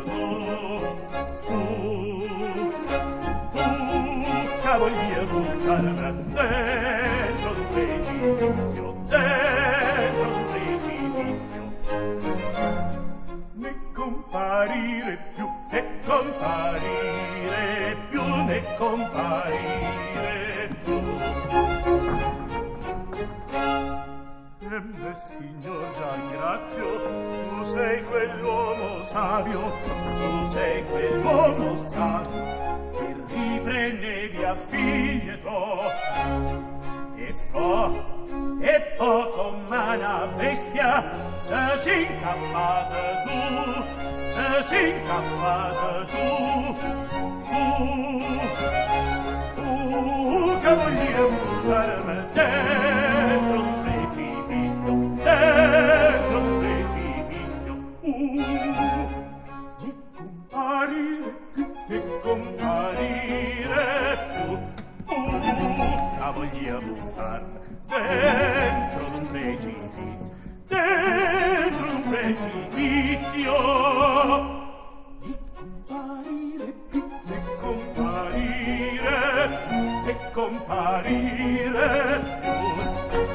cavaliere buttarla dentro un precipizio, dentro un precipizio. Ne comparire più, ne comparire più, ne comparire più. E me, signor Giangrazio, tu sei quell'uomo savio, tu sei quell'uomo savio che riprendevi a figlieto. E poco mana bestia se si incappata tu, se si incappata tu cavaliere buttarmi dentro un precipizio, dentro un precipizio. E comparire più, cavaliere buttarmi dentro un precipizio, dentro un precipizio. E comparire più, e comparire più.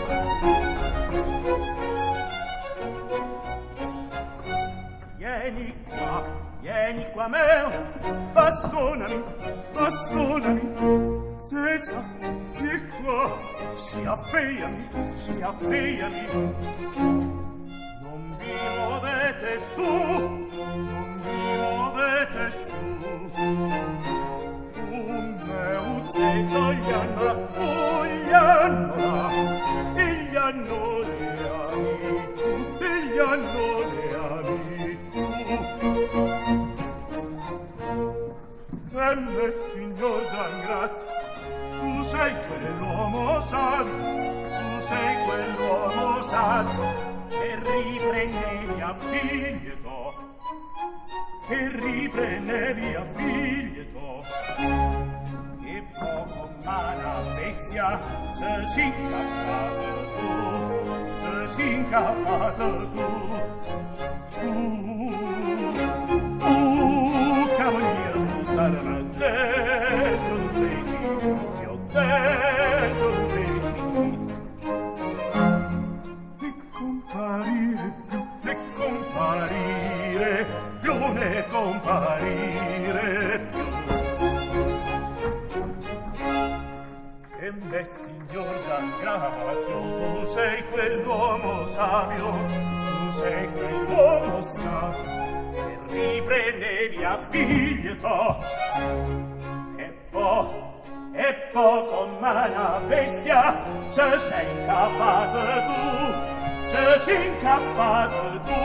Vieni qua meo, bastonami, bastonami, senza di qua, schiaffeami, schiaffeami. Non vi muovete su, non vi muovete su. non ne ami tu. Me, signor Giangrazio, tu sei quell'uomo savio, tu sei quell'uomo savio, che riprendevi a figlieto, che riprendevi a figlieto, che poco mana bestia, se si incappato tu, cavaliere d'arma, dentro un precipizio, dentro un precipizio, e comparire più, ne comparire più. E me, signor Giangrazio, tu sei quell'uomo savio, tu sei quell'uomo savio, che riprendevi a figlieto, e poco mana bestia, se sei incappato tu, se sei incappato tu,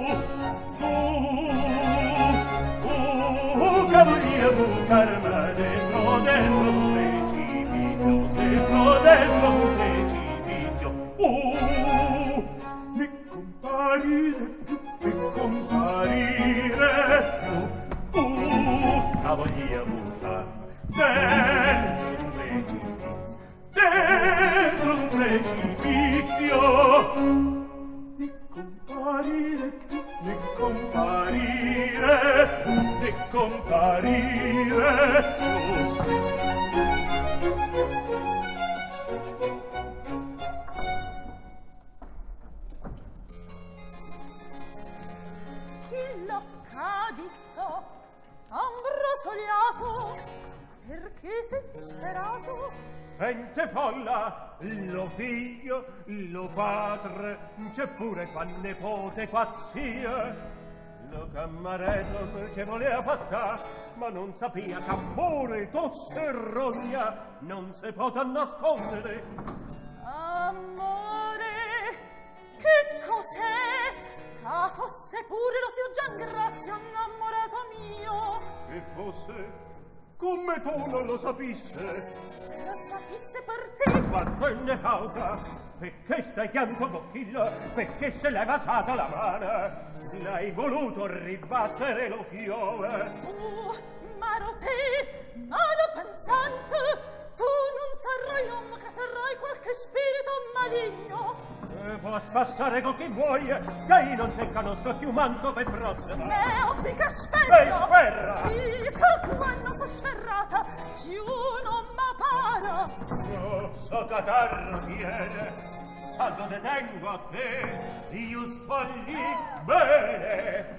cavaliere d'arma, dentro un precipizio, dentro un precipizio, ne comparire più, cavaliere d'arma, dentro un precipizio, ne comparire più, ne comparire più. Chi l'ha cadito, ambrosoliato, perché sei sperato? Ente folla, lo figlio, lo padre, c'è pure qua nepote pazzia. Lo cammaretto ci voleva pastà, ma non sapia che amore tosse e rogna non si potrà nascondere. Amore, che cos'è? Ah, fosse pure lo zio Giangrazio innamorato mio. Che fosse? Come tu non lo sapisse? Lo sapisse per sé. Ma quelle causa, perché stai chiamando bocchilla, perché se l'è basata la mano? L'hai voluto ribattere lo chiove? Maro te, malo pensante, tu non sarai l'uomo che sarai qualche spirito maligno. Può spassare con chi vuoi, che io non te conosco più manco per prossima. Obbi che sperra! Sperra! Sì, che quando fu sferrata, più non m'appara. So catarro viene, quando te tengo a te, io sto lì bene.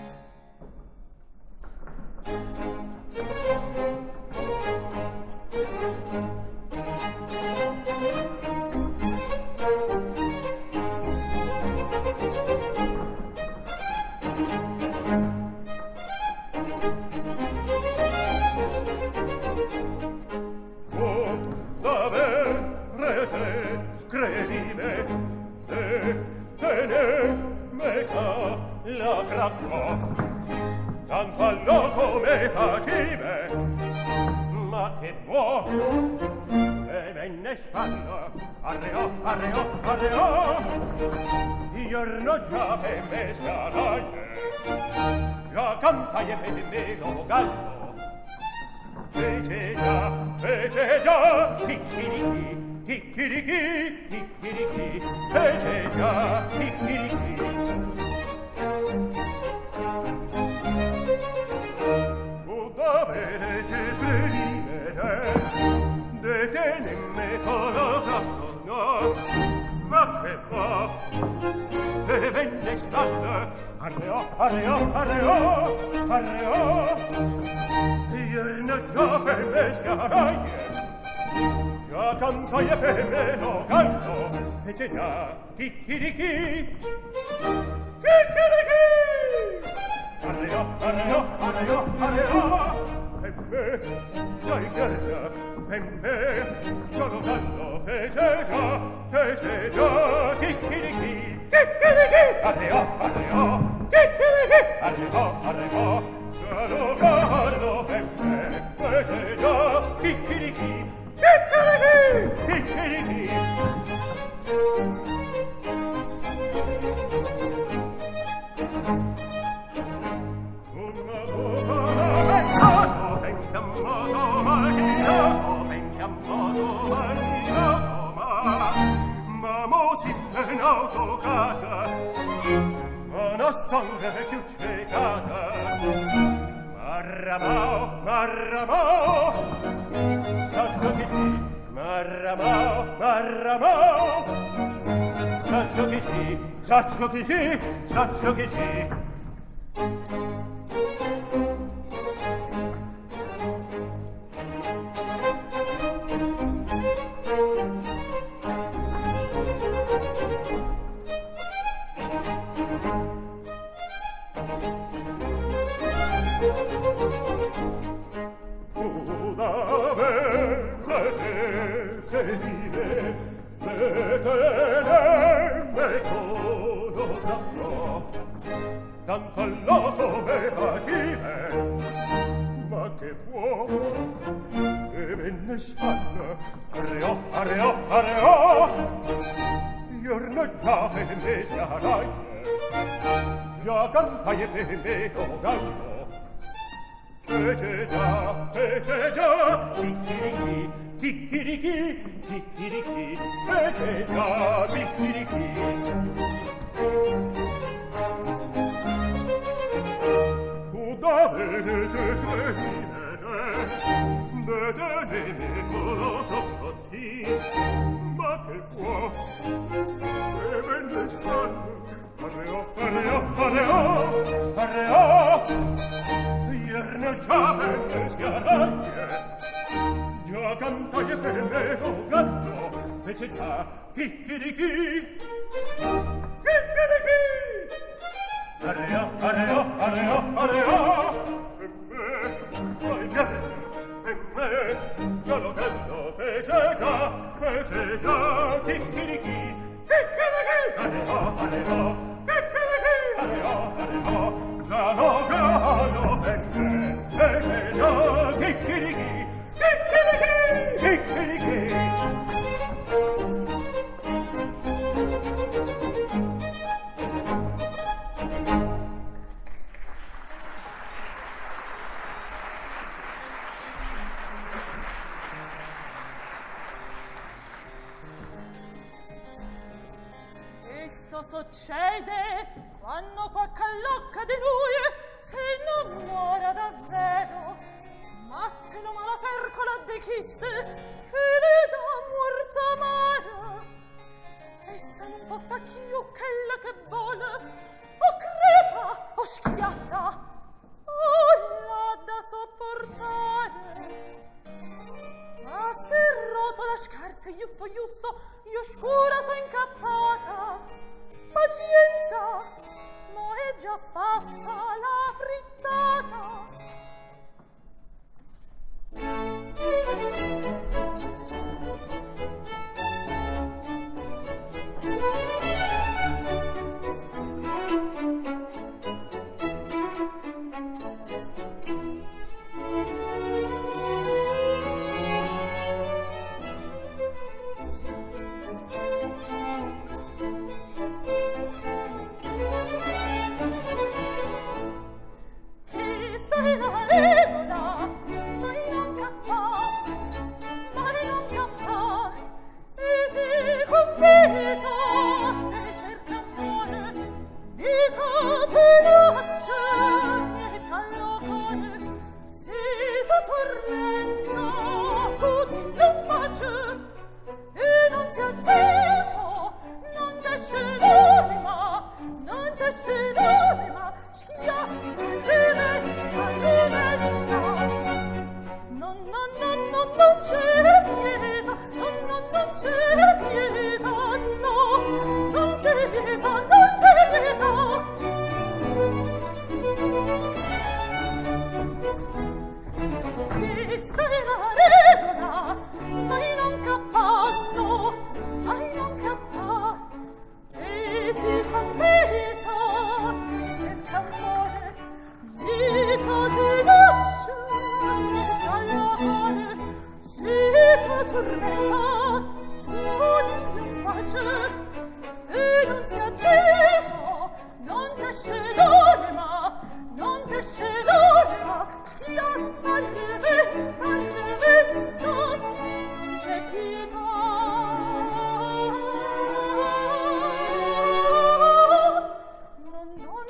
Credime, te ne meca la grappa, tanto al loco me facime, ma che vuoi? E venne spalla, arreò, io già per me scalaie, già cantaie per me lo gallo, fece già, chicchirichi, chicchirichi, fece già, chicchirichi. O davvero che predimere, de te ne me colocato, no, ma che va, e venne stata, arreò, io non già per me scaraie, già cantaie per me lo canto, e c'è già chicchirichi, arreò, e me, dai guarda, e me, già lo canto, fece già, chicchirichi, arreò, una stanga più ciecata. Marramao, marramao, saggio che sì, marramao, marramao, saggio che sì, saggio che sì, saggio che sì. Tanto all'otto me agire, ma che può, e venne spanna, arreò, arreò, arreò, giorneggiate e mesi a raie, già cantai e veneno gallo, fece già, chicchirichi, chicchirichi, chicchirichi, fece già, chicchirichi. Da vedete così, ma che può, e venne stanno, arreò, arreò, arreò, arreò, ierne già venne schiaraglie, già cantai e veneno gallo, fece già chicchirichi, chicchirichi. Arreò, arreò, arreò, arreò, e me, fai piangere, e me, gallo gallo, fece già, chicchirichi, chicchirichi, arreò, arreò, chicchirichi, arreò, arreò, gallo gallo, venne, fece già, chicchirichi, chicchirichi, chicchirichi. Succede quando qualche allocca di lui si innamora davvero, mattino malapercola di chiste che le dà morza amara. Essa non può fa chiucchella che vola, o crepa o schiatta, o l'ha da sopportare. Ma se rotola scarse giusto, io scura so incappata. Pazienza, no è già fatta la frittata. Che stai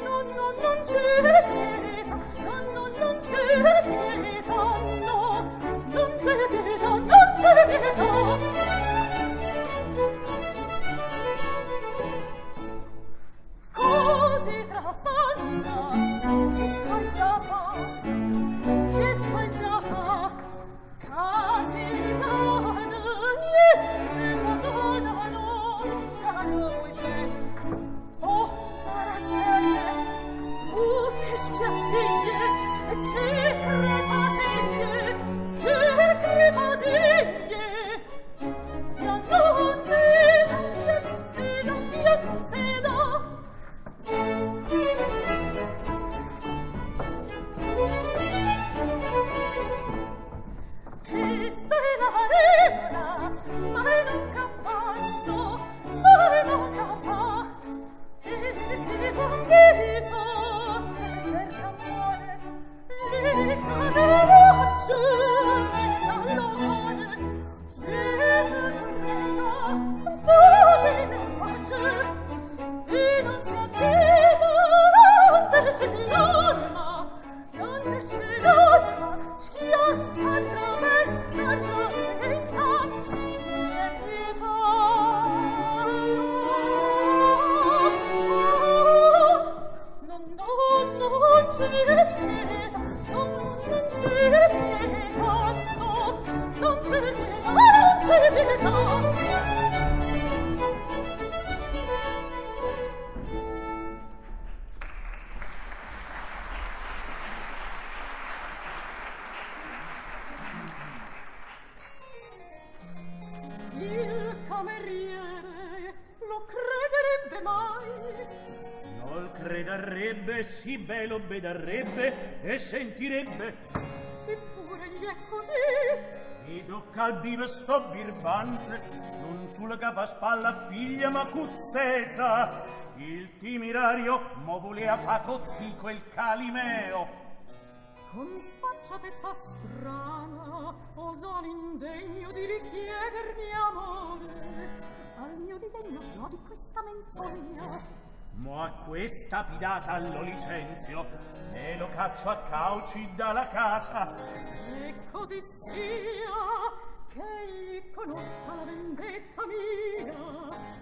Sì bello bedarrebbe e sentirebbe. Eppure gli è così. Mi tocca al vivo sto birbante, non sulla capa spalla figlia ma cuzzesa. Il timirario mo volea fa cotti quel calimeo. Con sfacciatezza strana osò l'indegno di richiedermi amore. Al mio disegno giò di questa menzogna. Ma questa pidata lo licenzio e lo caccio a cauci dalla casa. E così sia che egli conosca la vendetta mia.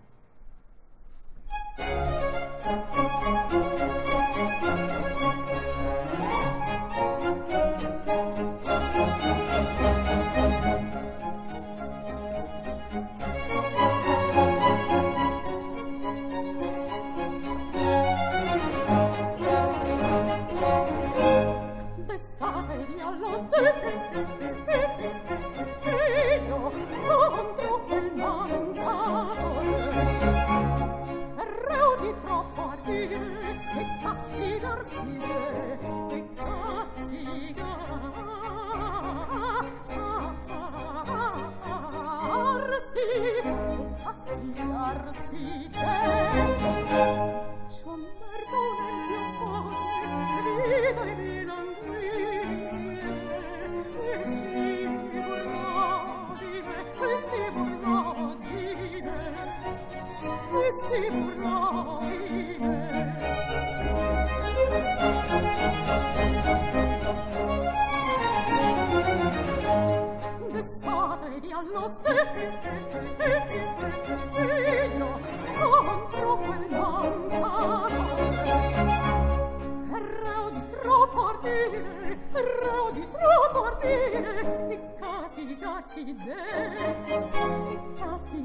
Contro quel mancato erreo di troppo ardire e castigarsi e castigarsi c'ho merda nel mio cuore vita e melancolia e si burlò di me e si burlò di me e si burlò di me. D'estate di allo stelo contro quel mancato erreo di troppo ardire, erreo di troppo ardire e castigarsi deve, e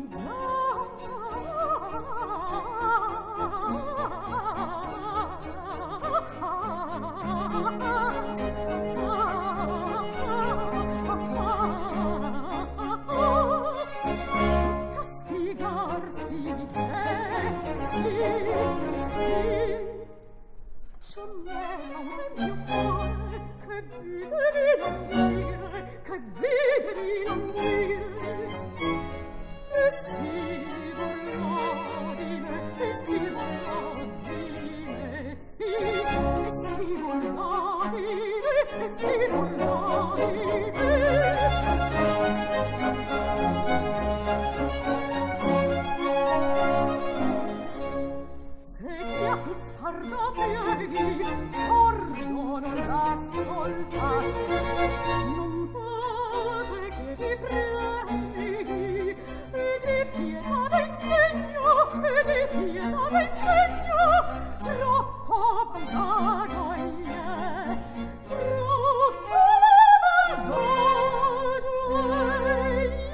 castigarsi c'è meno nel mio cuore che vide di non dire, che vide di non dire e si burlò di me, e si burlò di me, sì, e si burlò di me, e si burlò di me. Se chi ha qui scardato piedi, sordo non l'ascoltate. Non fate che vi prendi, e di pietà d'impegno, e di pietà d'impegno, troppo malvagio egli è, troppo malvagio egli è.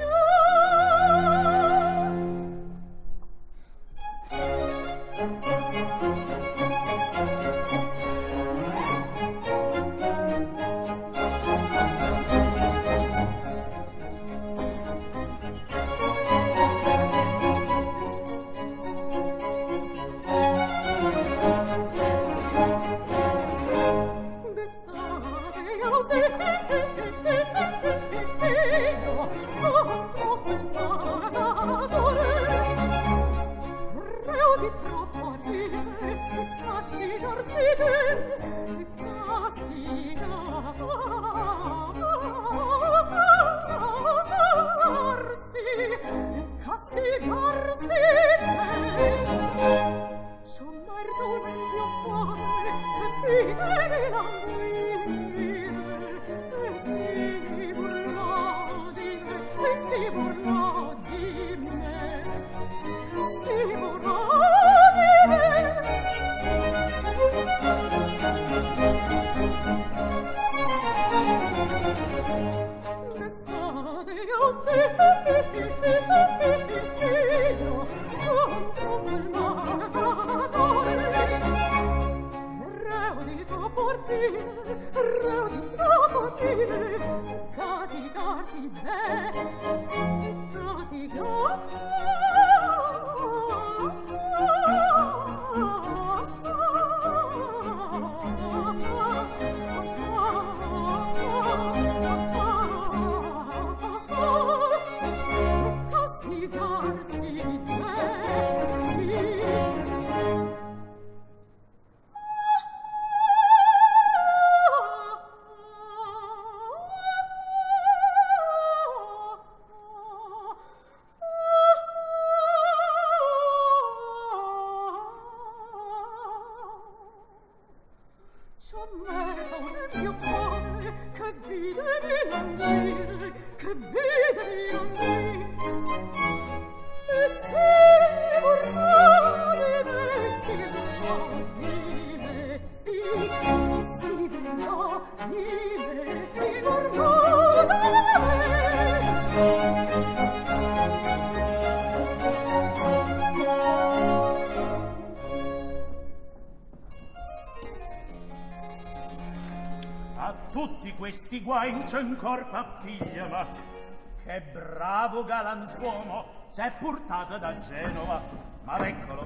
Questi guai c'è ancor pappiglia, ma che bravo galantuomo s'è portato da Genova. Ma eccolo,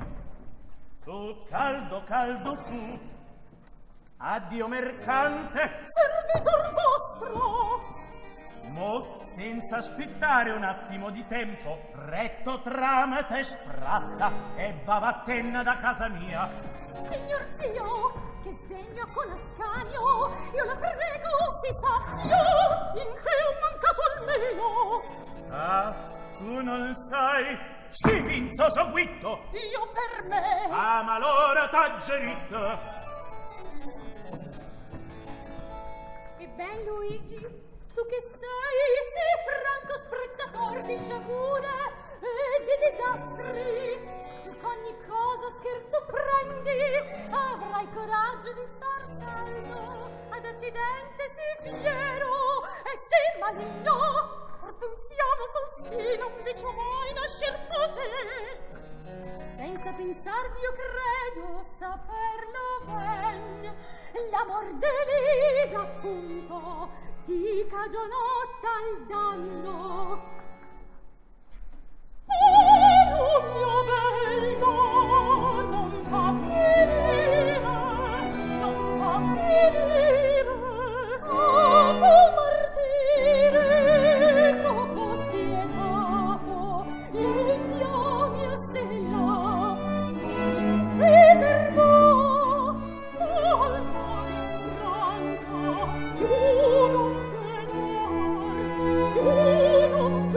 su, caldo, caldo, su. Addio mercante, servitor vostro. Mo, senza aspettare un attimo di tempo, retto tramate e spratta e va vattene da casa mia. Signor zio, che sdegno con Ascanio, io la prego, si sa, io in che ho mancato almeno. Ah, tu non sai, schifinzoso guitto. Io per me. Ah, ma l'ora t'ha gerito. E ben Luigi, tu che sei sì franco sprezzator di sciagure e di disastri, che ogni cosa scherzo prendi, avrai coraggio di star saldo ad accidente sì fiero e sì maligno. Or pensiamo Faustino, dicio mai nascer poté. Senza pensarvi io credo saperlo ben, l'amor d'Elisa appunto ti cagionò tal danno. Oh, mio bello, non capire, non capire. Oh, martire, troppo spietato, il mio stella riservò alma franca, io non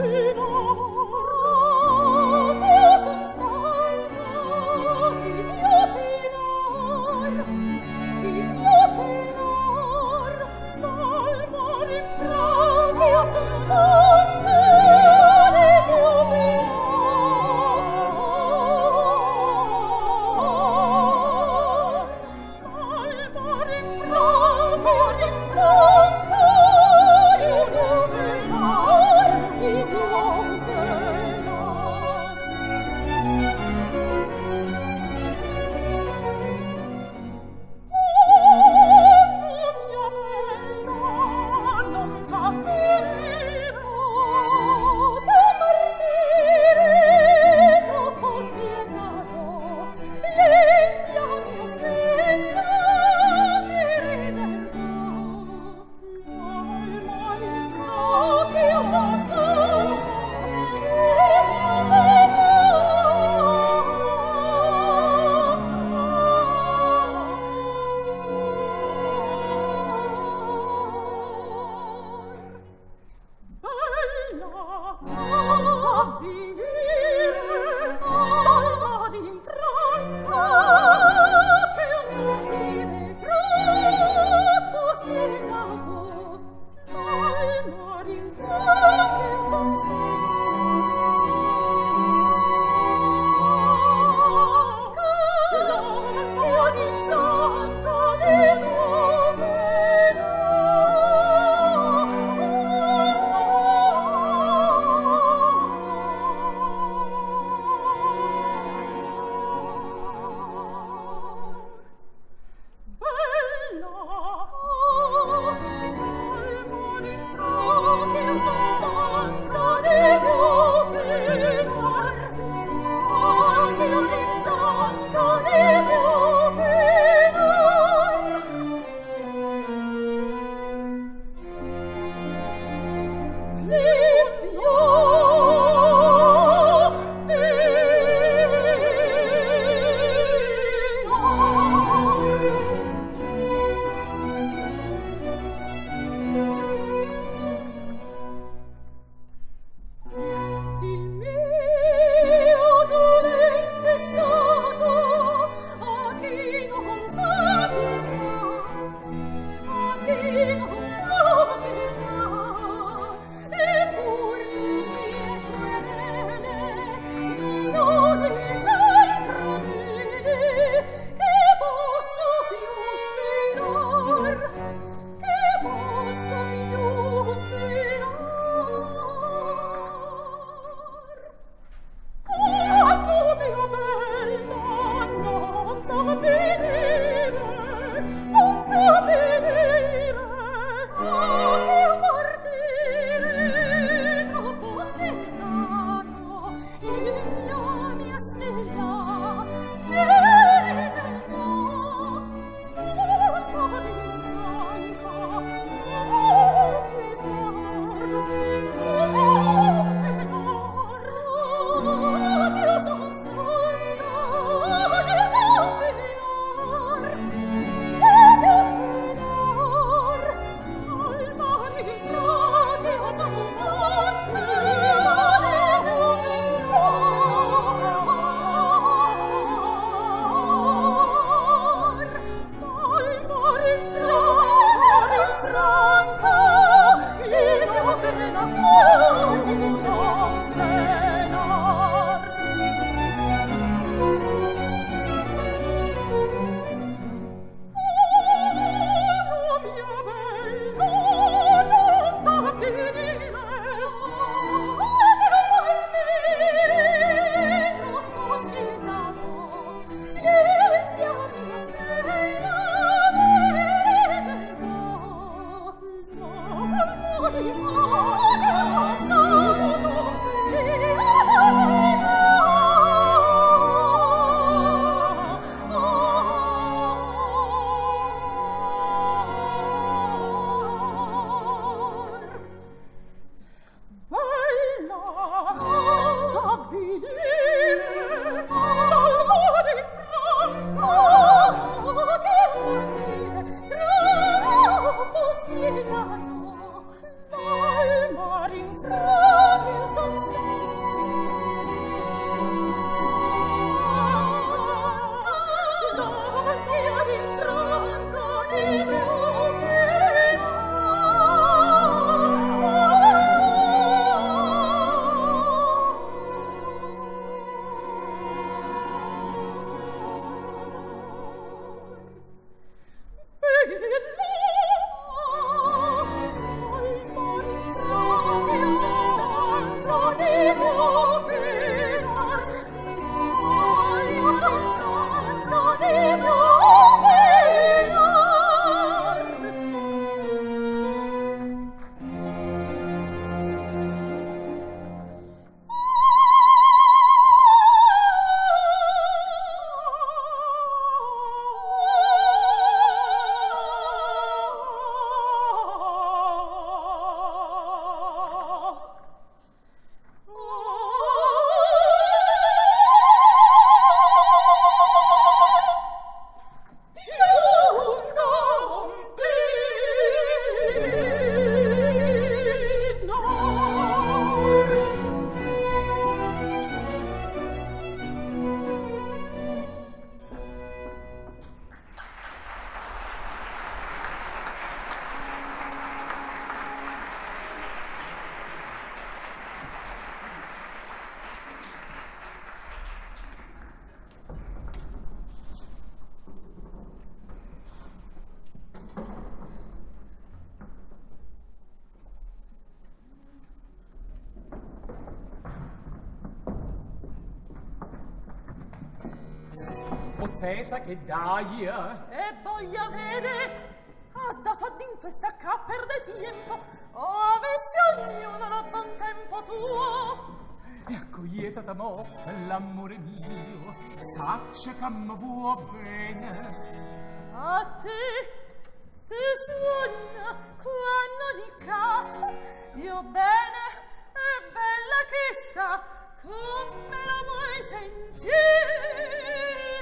cortezza che dai. E voglia vede, da fa dinto e stacca perde tempo, avessi ognuno lo buon tempo tuo. E accoglieta da mo l'amore mio, saccia che mi vuoi bene. A te suona quando dica, io bene e bella che sta, come la vuoi sentire?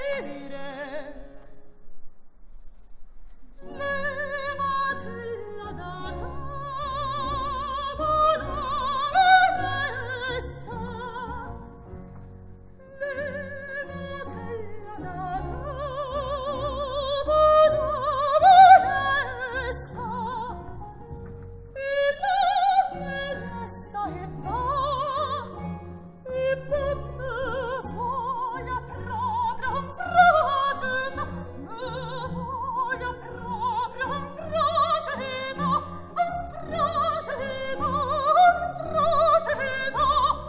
Levatela da tavola e resta, levatela da tavola e resta, e la resta e va, e me voglio proprio un progetto, me voglio proprio un progetto, un progetto, un progetto.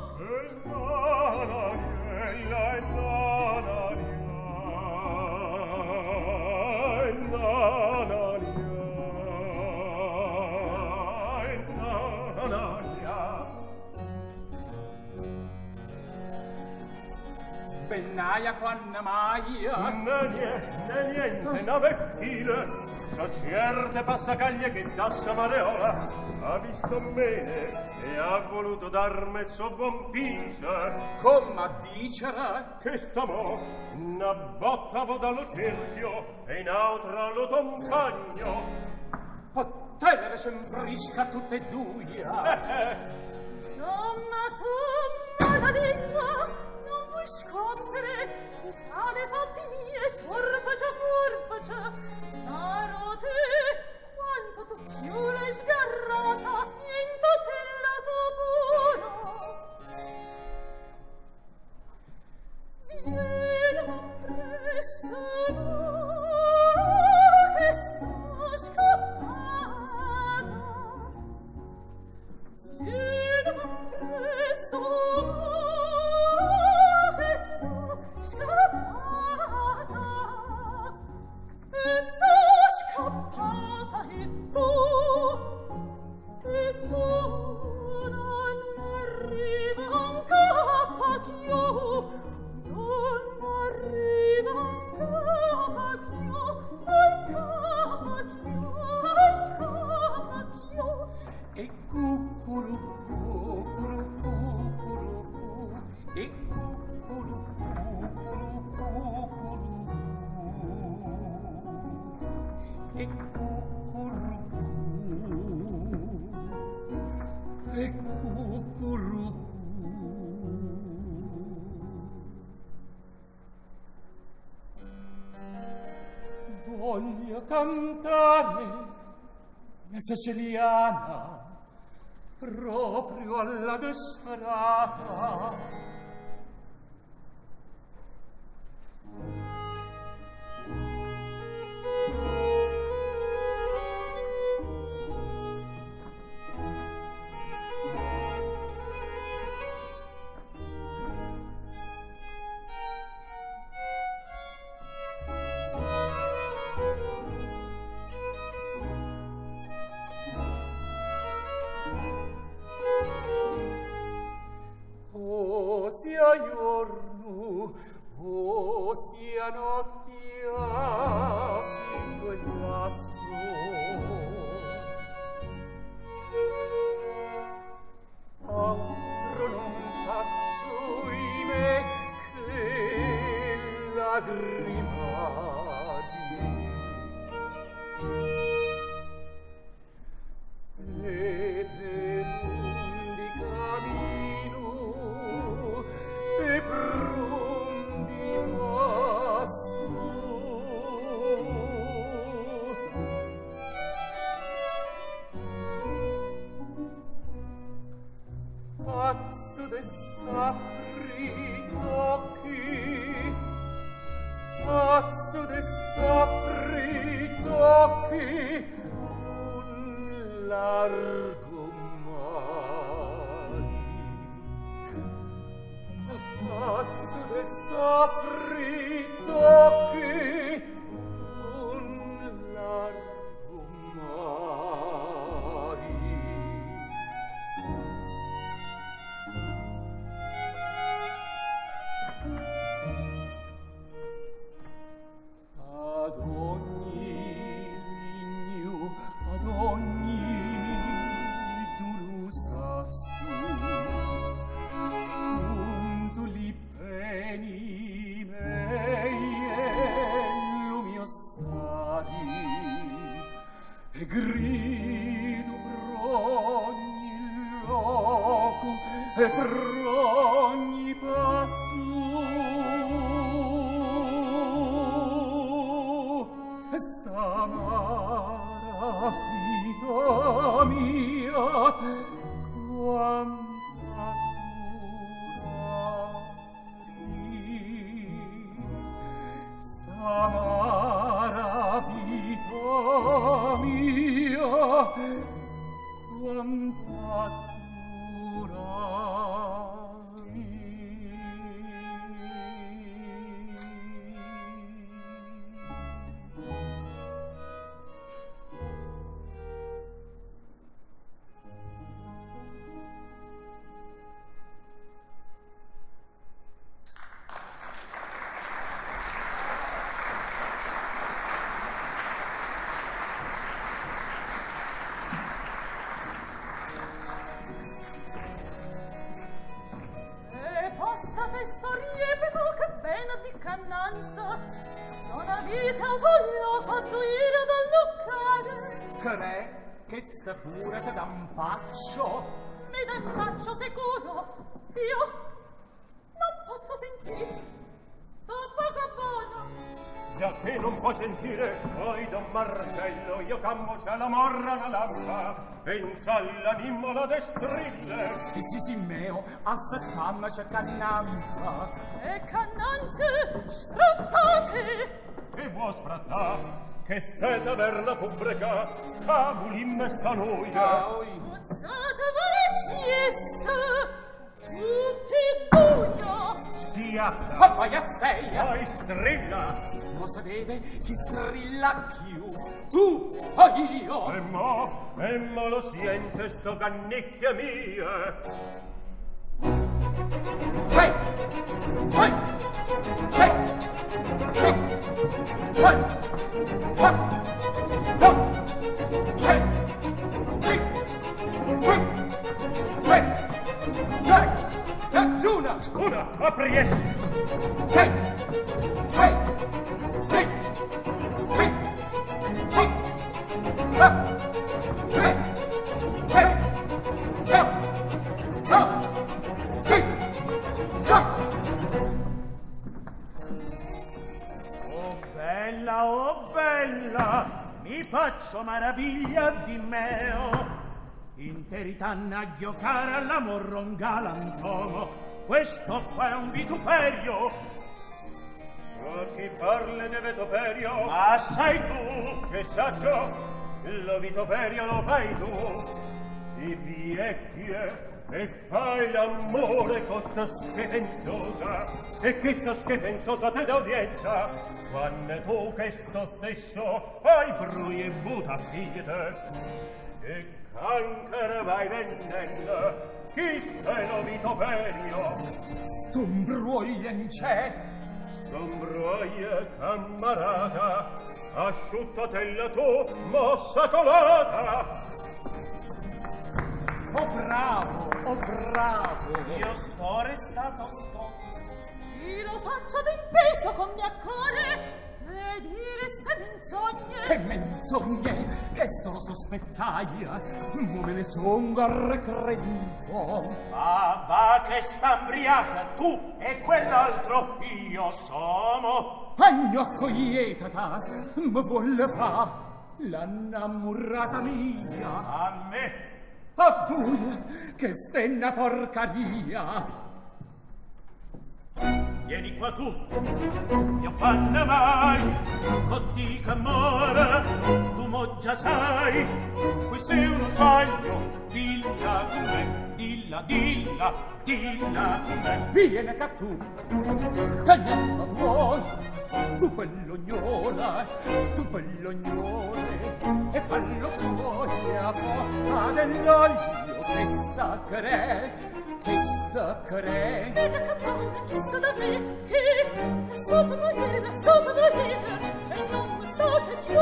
Bennaia quando mai? Niente, navettile, so certe passacaglie che tassa mareola, ha visto bene e ha voluto dar mezzo buon piso. Come dicere? Che stamo, una botta vo dallo cerchio e un'altra allo compagno. Potere sembrisca tutte e due. Insomma tu, mala lingua, non vuoi scoprire che tale fatti mie, forfacia, caro te, quanto tu più l'hai sgarrata, siento te lato puro. Vieni presso che so scappata, vieni presso che so scappata, e so scappata e tu non m'arriva un capacchio, non m'arriva un capacchio, E cucurucu, curucucurucu, e cucurucu, curucucurucu, e cucurucu, e cucurucu. Voglio cantare la siciliana proprio alla disperata. Sia giorno, sia notte, finto il lasso. Altro non faccio in me che lagrimati. E per lunghi cammino e pronti passi e grido per ogni loco e per ogni passo. Samara, vita mia, quanta durari. Samara, vita mia, quanta durari. Passate storiepeto che bene di cannanza, non avete autoglio fatto ira dall'occare. Cre che sta pure te da un paccio? Mi dà un paccio sicuro, io non posso sentire, sto poco buono. Già che non può sentire, poi Don Marcello, io cammo c'è la morra la lampa, pensa all'animo la destrille. E Sisimeo, aspettando c'è cannanza. E cannanze sfruttate. E vuoi sfrattà, che ste taverna pubblica, cavulim sta noia. Ciao. Mozzate variciessa, tutti buio. Stia, Vai a seia. poi strilla. Lo sapete chi strilla più? Tu o io? E mo lo siente sto cannicchia mia. Hey! Hey! Hey! Hey! Hey! Hey! Hey! Hey! Hey! Giuna! Una, apri essi. Hey! Hey! Hey! Hey! Hey! Hey! Hey! Oh bella, mi faccio maraviglia di meo. Interitanna a giocare all'amor un galantomo, questo qua è un vituperio. Ma chi parla di vituperio? Ma sai tu? Che saggio, lo vituperio lo fai tu. Si viecchie e fai l'amore con sta schepenzosa, e che sta schepenzosa te da udienza, quando tu che sto stesso hai brui e buta figliete, e cancere vai vendendo, chi se lo vituperio? Stumbruglia in c'è. Stumbruglia, camarata, asciuttatella tu, mossa colata. Oh bravo, oh bravo. Io sto restato sto. Io lo faccio d'impeso con mia core, e dire ste menzogne. Che menzogne, che sto lo sospettaia, non me ne son creduto. Va che sta imbriaca tu e quell'altro io sono. Agnocco ietata, ma vuole fa l'annamurrata mia. A me. A voi, che stenna porcaria. Vieni qua tu, io panna mai, codica amore, tu mo già sai, qui sei uno sbaglio, dilla con me, dilla, dilla, dilla con me. Viene che tu, che niente vuoi, tu bell'ognola, e fallo fuori a bocca dell'olio che sta cre. Vede che parla chi sta da me, che sotto noiera, e non mi state giù,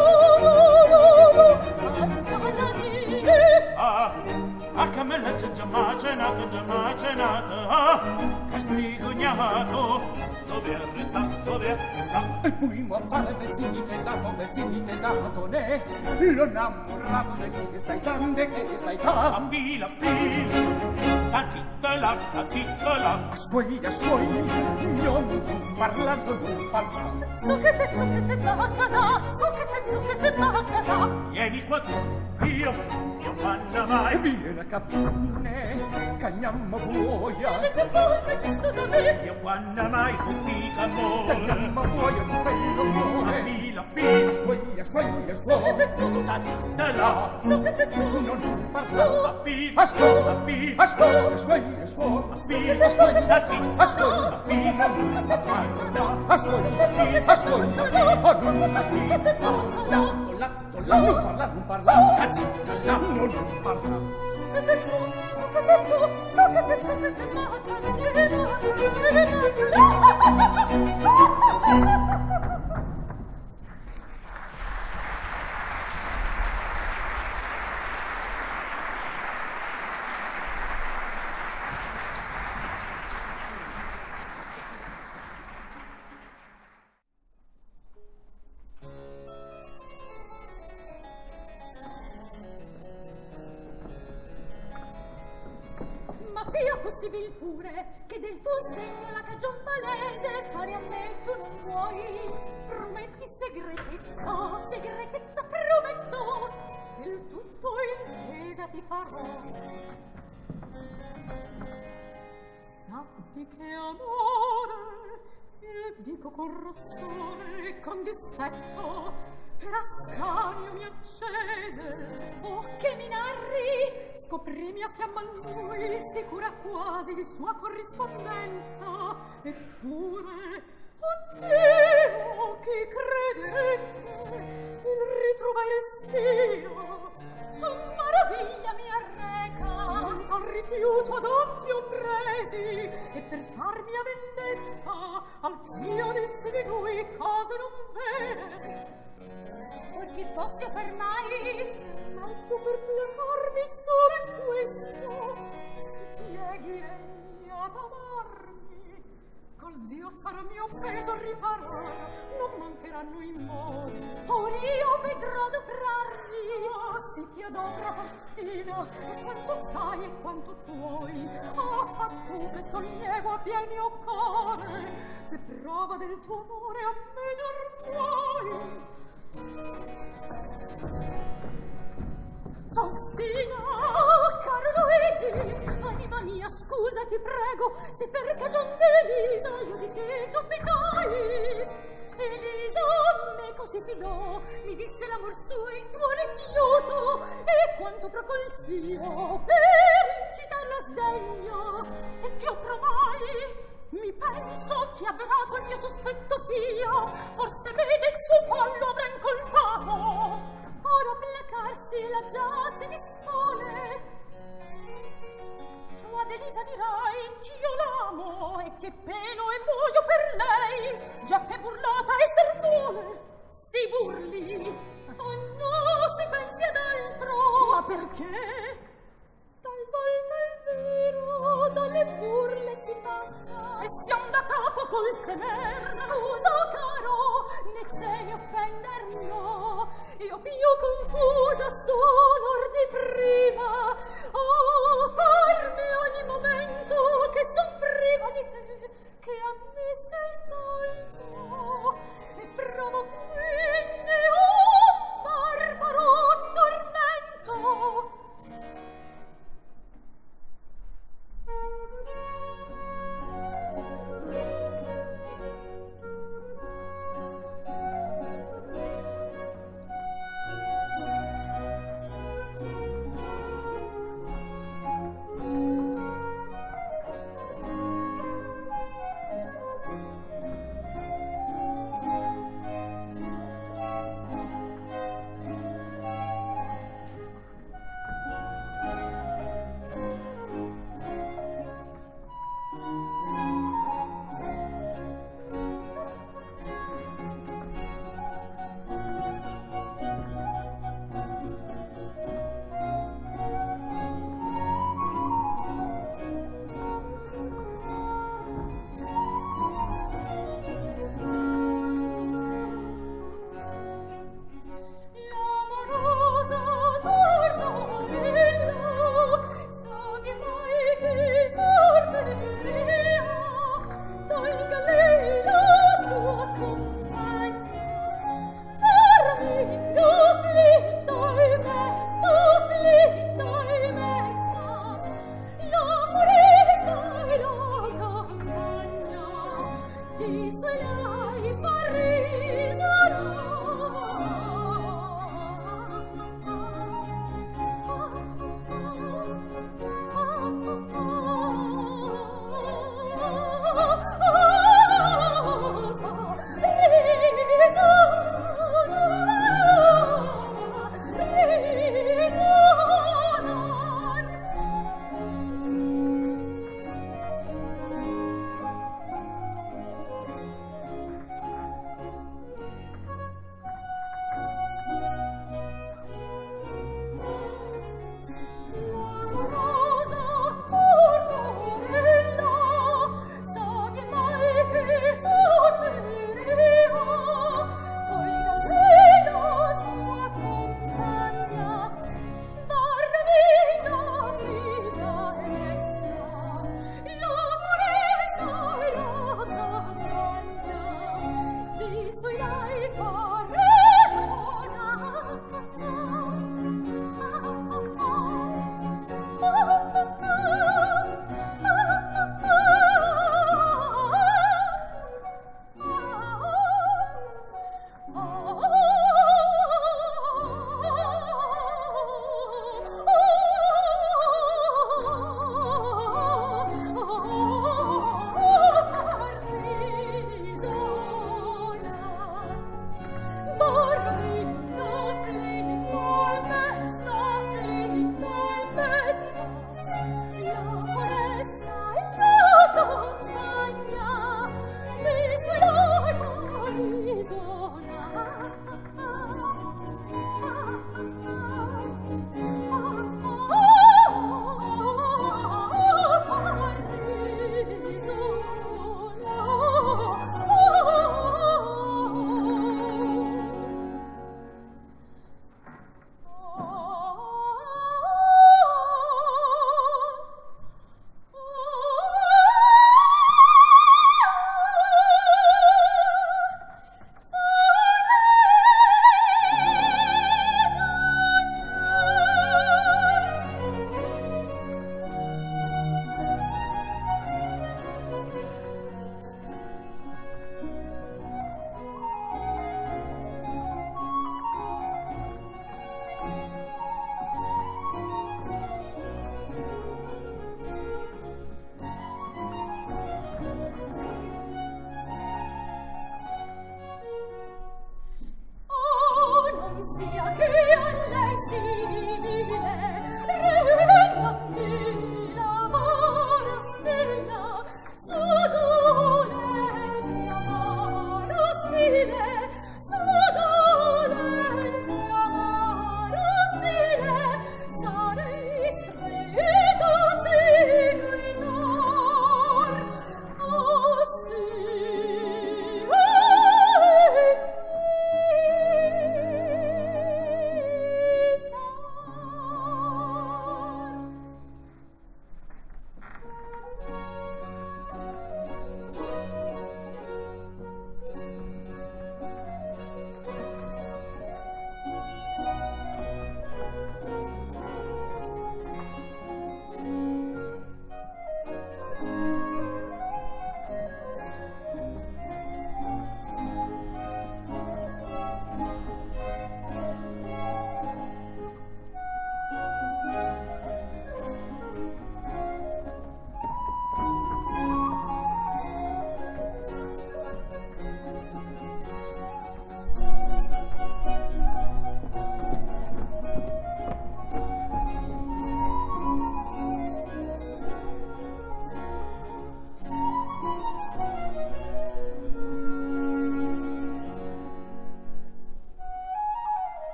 ma non so parlare. A camella già macenata, che sbrigognato, dove è arrestato dove sta? Il primo appare vestite dato ne, lo innamorato di che stai tante, che stai tam. Pila, sta zitto là, A suoi, non parlando, non parlando. Zucchete, bacala, zucchete, bacala. Vieni qua tu, io quando mai. Viene capone, cagniamo buoia. E che poi chiesto da me. Io quando mai tu dica amore. Cagniamo buoia di bello amore. Pila, A suoi, sta zitto là. Zucchete, non parlando. Pila, A suoi, a suoi, pila, sta zitto. a suoi, non parlando. A suoi, non parlando. Zitto là. Non parlando. Io possibil pure che del tuo segno la cagion palese fare a me tu non vuoi. Prometti segretezza prometto, il tutto intesa ti farò. Sappi che amore, il dico con rossore e con dispetto, per Ascanio mi accese. Oh, che mi narri! Scoprimi a fiamma lui, sicura quasi di sua corrispondenza. Eppure, oddio, chi credette il ritrovai restio? Maraviglia mi arreca! Al rifiuto ad atti ho presi, e per farmi a vendetta al zio dissi di lui cose non vere. Perché fossi affermai Mezzo per placarmi solo in questo, si pieghi egli ad amarmi. Col zio sarà mio peso riparar, non mancheranno i modi. Or io vedrò adoprarmi. Ah, si ti adopra Faustina, e quanto sai e quanto tuoi. Ah, fa tu che sollievo abbia il mio cuore, se prova del tuo amore a me dar vuoi. Faustina! Oh, caro Luigi! Anima mia, scusa, ti prego, se per cagion d'Elisa io di te dubitai. Elisa meco si fidò, mi disse l'amor suo in tuo rifiuto, e quanto pro col zio per incitarlo a sdegno. E che io provai? Mi penso che avrà col mio sospetto fio, forse vede il suo fallo avrà incolpato. Ora placarsi la già si dispone. Tu ad Elisa dirai ch'io l'amo e che peno e muoio per lei, già che burlata esser vuole, si burli. Oh no, si pensi ad altro. Ma perché? Talvolta è vero, dalle burle si passa. E siam da capo col temer. Scusa, caro, né te ne offender, no. Io più confusa sono or di prima. Oh, parmi ogni momento che son priva di te, che a me sei tolto. E provo quindi un barbaro tormento.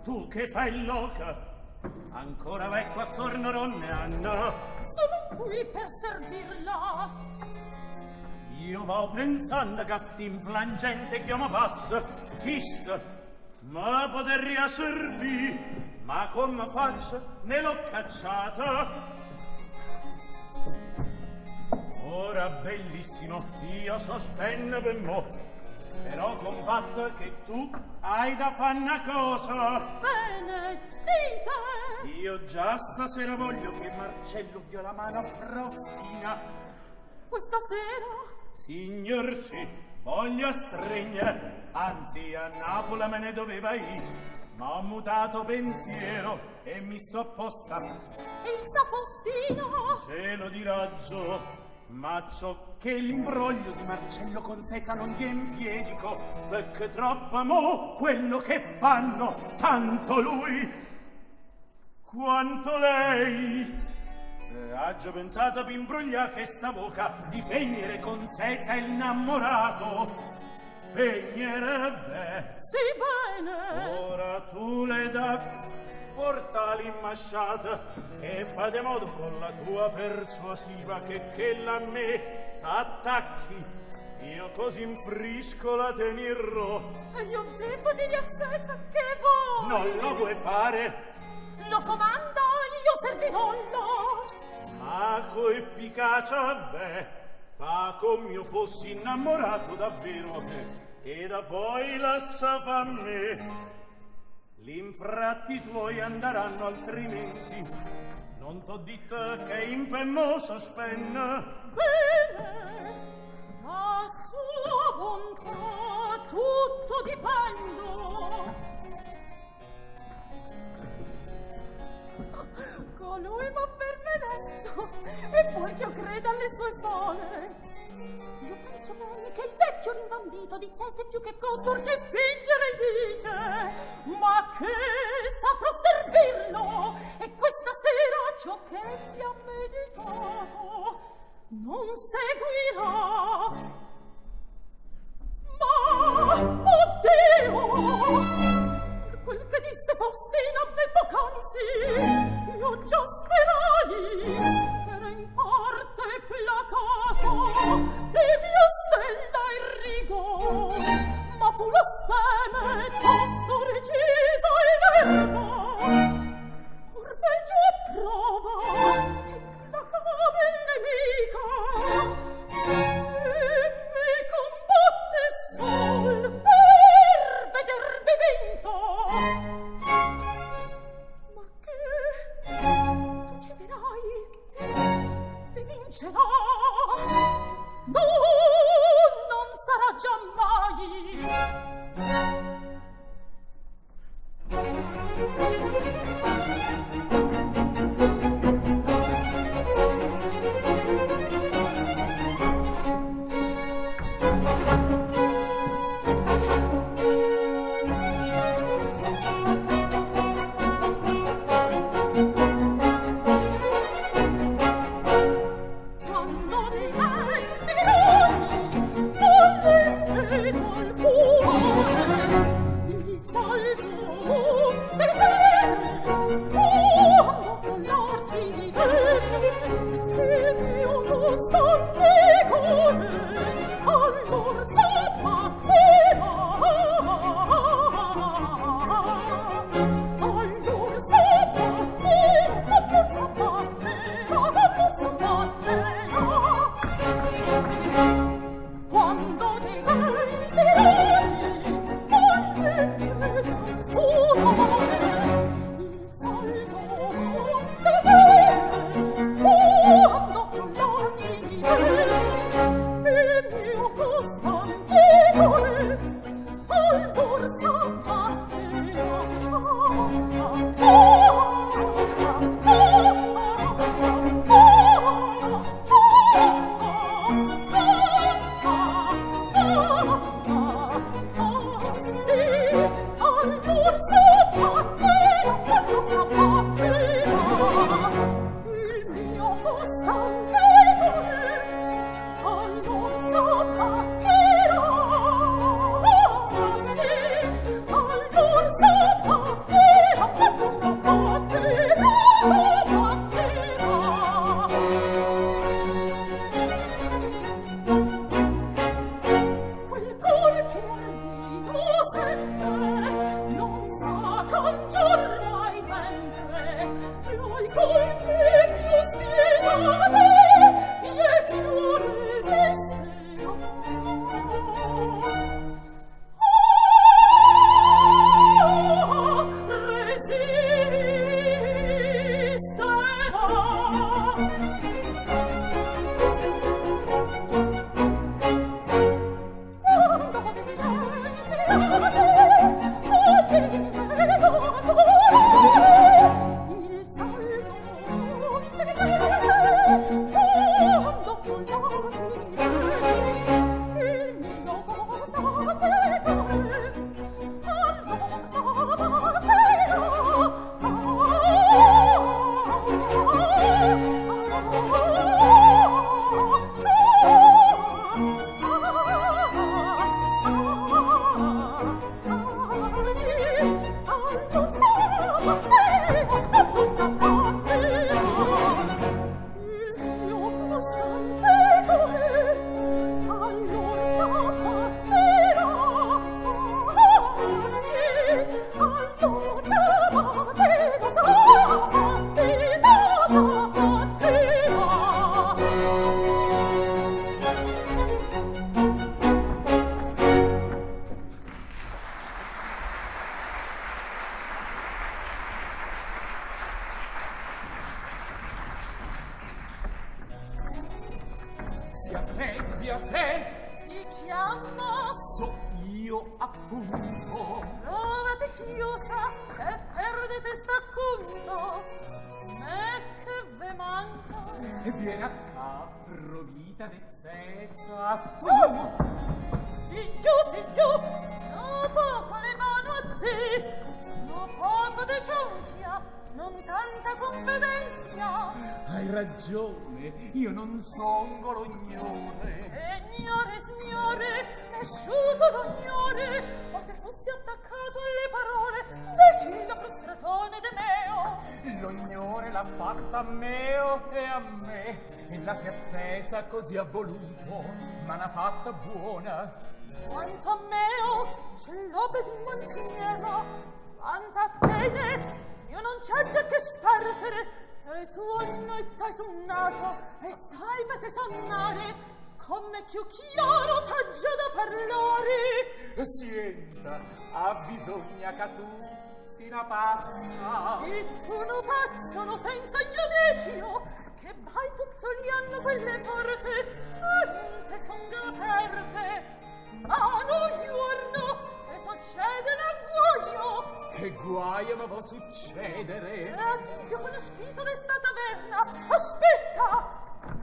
Tu che fai loca? Ancora vai qua attorno, Ronne Anna? Sono qui per servirla. Io vo pensando che st'implangente chiama passa, chist, ma poterria servir, ma come faccio? Ne l'ho cacciata. Ora, bellissimo, io sospendo per mo', però combatto che tu hai da fare una cosa. Bene, dite. Io già stasera voglio che Marcello dia la mano a Frostina. Questa sera? Signor sì, voglio stringere, anzi a Napoli me ne doveva ir, ma ho mutato pensiero e mi sto apposta. Il sa Faustino? Cielo di razzo, ma ciò che l'imbroglio di Marcello con Seza non gli impiedico, perché troppo amò quello che fanno, tanto lui quanto lei. Ha già pensato per imbrogliare che sta bocca di fegnere con Seza innamorato. Fegnere beh. Sì, bene. Ora tu le da portali in masciata e fate modo con la tua persuasiva che la a me s'attacchi. Io così infrisco la tenirò. E io devo dire a Seza che vuoi. Non lo vuoi fare? Lo comando, io servirollo. Ma con efficacia, beh, fa come io fossi innamorato davvero, e da poi lascia fa me. L'infratti tuoi andranno altrimenti. Non t'ho detto che in pemmo sospenna. Bene, da sua bontà tutto dipendo. Colui m'ha permelesso e vuol che io creda alle sue fole. Io penso bene che il vecchio rimbambito di Seza è più che contor che fingere dice, ma che saprò servirlo e questa sera ciò che gli ha meditato non seguirà. Ma, oddio! Quel che disse Faustina a me poc'anzi, io già sperai, era in parte placato di mia stella il rigor, ma fu la speme tosto recisa in erba. Or veggio a prova implacabile nemica, e mi combatte sol per vedervi vinto. Ma che tu ci dirai di vincerà? No, non sarà giammai. Al Sia se si chiama so io appunto. Trovate chiusa e perdete sta conto. Me che ve manca? E viene a capro vita vezzezza tu. Di giù, no poco le mano a te, no poco de cionchia, non tanta confidenza. Hai ragione, io non son golognone. Signore, nessuto l'ognore, o te fossi attaccato alle parole del chilo prostratone de meo. L'ognore l'ha fatta a meo e a me, e la sazzezza così ha voluto, ma n'ha fatta buona. Quanto a meo, ce l'obe di monsignero, quanta bene, io non c'è già che spartere, te suono e t'hai sunnato, e stai per te sonnare, come più chiaro t'ha già da parlare. Sienta, ha bisogna che tu si na pazza. Se tu no pazzano senza io, che vai tuzzoliano quelle porte, ante son aperte. Ma non giorno, che succede nel guaio. Che guaio mi può succedere? Io conoscito d'esta taverna, aspetta!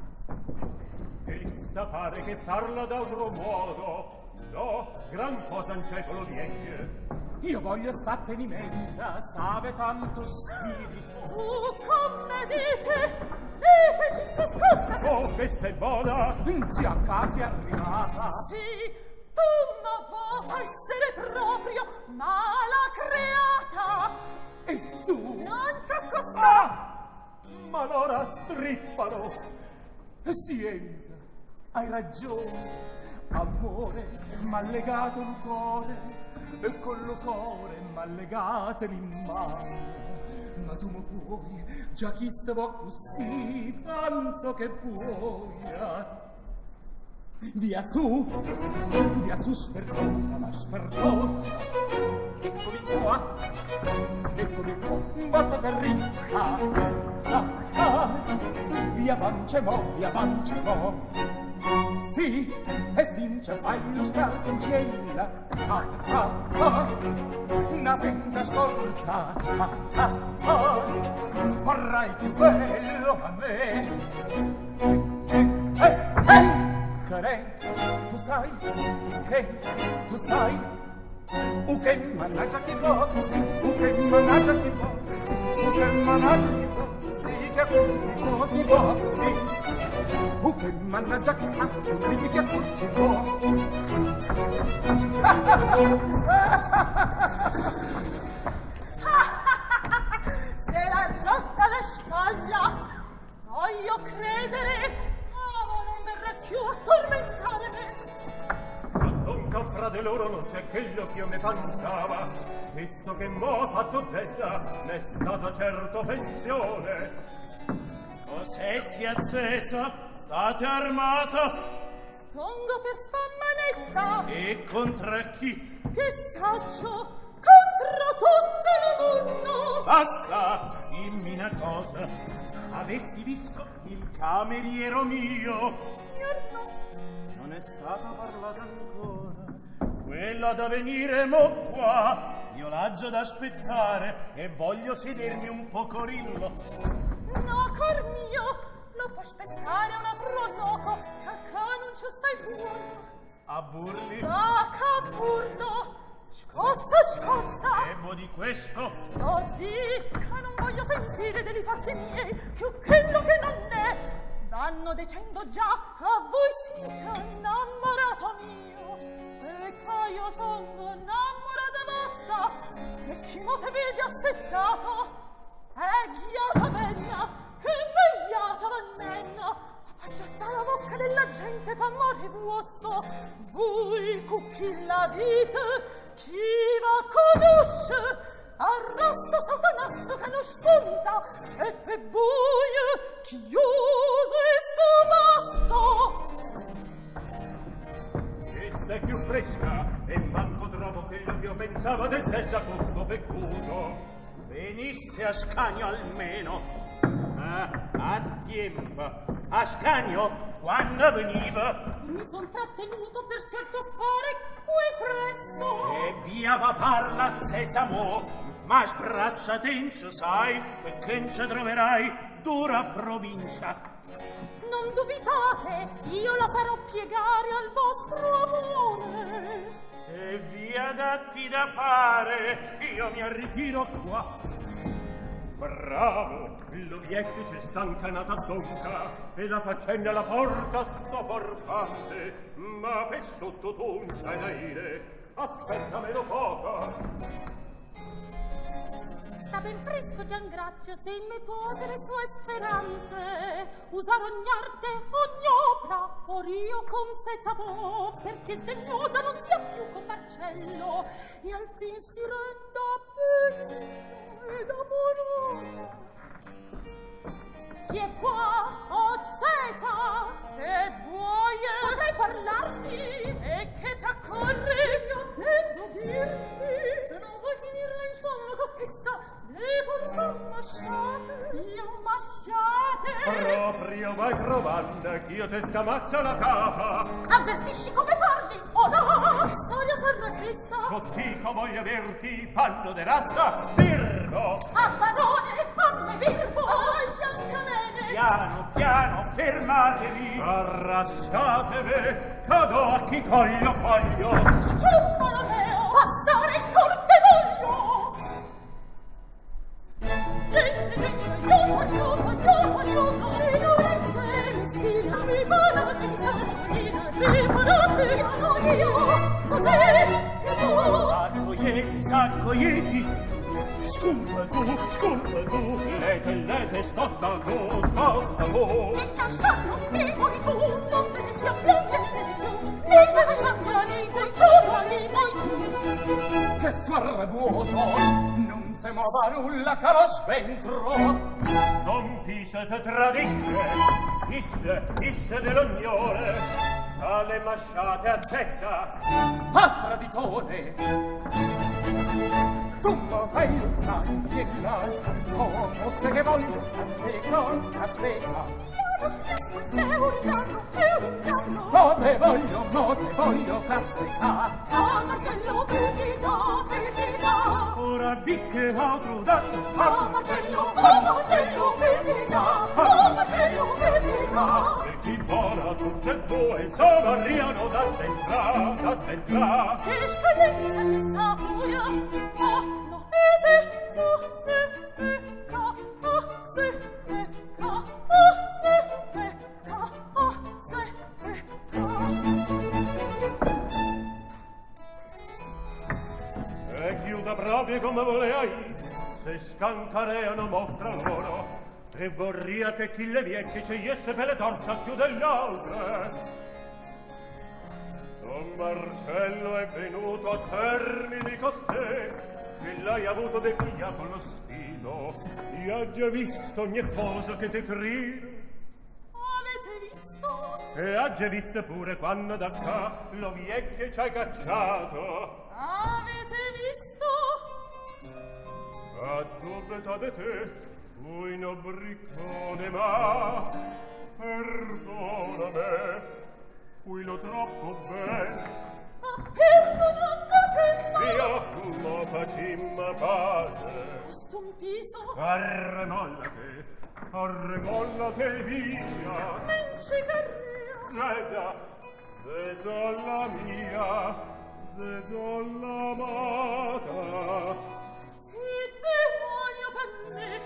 Esta pare che parla da altro modo. No, gran cosa in secolo viene. Io voglio sta tenimenta, save tanto spirito. Come dice, leteci nascosta. Oh, questa è buona. Zia Casia è arrivata. Sì, tu ma può essere proprio mala creata. E tu? Non t'accostare. Ma allora strippano. Sienta, hai ragione. Amore, m'ha legato il cuore, e con lo cuore m'ha legato l'imman. Ma tu mi puoi, già chi stavo così, penso che puoi. Via su spertosa, ma spertosa. Eccomi qua, botta per ricca. Via pancemo, sì, e since fai lo scarponcella. Una venta scorza. Vorrai più bello a me. Care, tu sai, che mannaggia chi vo, che mannaggia chi vo, sì che ti vo, sì. Che mannaggia chi fa, sì che ti vo. Se l'ha rotta la spalla, voglio credere. Non verrà più a tormentarmi. Ma dunque fra di loro non c'è quello che io ne pensava. Visto che m'ho fatto zezza, n'è stata certo pensione. Cos'è sia zezza? State armata? Stongo per far manetta. E contra chi? Che saggio, contro tutto il mondo. Basta, dimmi una cosa. Avessi visto il cameriero mio, non è stata parlata ancora. Quella da venire mo qua, io l'aggio da aspettare e voglio sedermi un po' corillo. No, cor mio, lo può aspettare un altro loco, cacà non ci stai buono. A burli? Cacà burlo, scosta. Devo di questo? Oh, dica, non voglio sentire dei fatti miei, più quello che non è. Vanno dicendo già, a voi siete innamorato mio, e che io sono innamorata vostra, e chi mo te vedi assettato, è ghiata bella, che vegliata vannenna, già sta la bocca della gente d'amore vostro, voi cucchi la dite, chi va conosce, arrosto saltanasso che non spunta, e per buie chiuso e sto Questa è più fresca e manco trovo quello che io pensavo del senza costo peccuto. Venisse a Scagno almeno. A tempo, Ascanio, quando veniva? Mi son trattenuto per certo affare qui presso. E via va parla senza mo, ma sbracciatenza sai, perché non ci troverai dura provincia. Non dubitate, io la farò piegare al vostro amore. E via datti da fare, io mi arritiro qua. Bravo, lo viecchio c'è stancanata stonca e la faccenda alla porta sto portante, ma per sotto tu non sai da ire, aspetta meno poco. Sta ben fresco Giangrazio se in me pose le sue speranze, usar ogni arte, ogni opera, or io con senza vo, perché sdegnosa non sia più con Marcello, e al fin si renda benigna ed amorosa. Chi è qua, o Zeta, che vuoi? Potrei parlarti, e che t'accorri? Io devo dirti, se non vuoi finirla in sonno con questa masciate, io masciate. Proprio vai provando che io te scamazzo la capa. Avvertisci come parli, o no? Storia sarà questa. Cottico voglio averti panno de razza, Virgo. A barone, a me Virgo, Biancamene. Piano, piano, fermatevi. Arrascatevi, cadò a chi coglio. Scumpano Teo, passare il corte voglio. Gente, aiuto, e non è mi parate, io, così, che tu. Sacco ieti, scumpa tu, lete, sposta tu. E lasciarlo, mi vuoi tu, non te ne sia più, mi lasciarlo, mi vuoi tu. Che suor vuoto, non se muova nulla che lo sventro. Stompise te tradisce, isse dell'ognore, tale masciate altezza. A traditore, tu lo fai un tranquilla, come te che voglio, aspetta. È un inganno. Mo te voglio, cazzecà. Ah, Marcello, perché no. Ora vi che altro danno. Ah, Marcello, perché no. E chi buona tutte e due sono da sventrà. Che scadenza questa furia. Ah, no, se pecca. E chiuda proprio come volei, se scancareano mostra loro, e vorria che chi le viecchi ci iesse per le torze a chiudere gli altre. Don Marcello è venuto a termini con te, che l'hai avuto de via con lo spino, e ha già visto ogni cosa che te cride. Avete visto? E ha già visto pure quando da qua lo viecchio ci hai cacciato. Avete visto? A dubita di te, lui no briccone, ma perdoname, fui lo troppo ben. Ma perdonate, no! Via, mo facimma pace. Costa un piso. Arremollate via. Menci carria. Zezza la mia, zezza l'amata. Si demonio per me,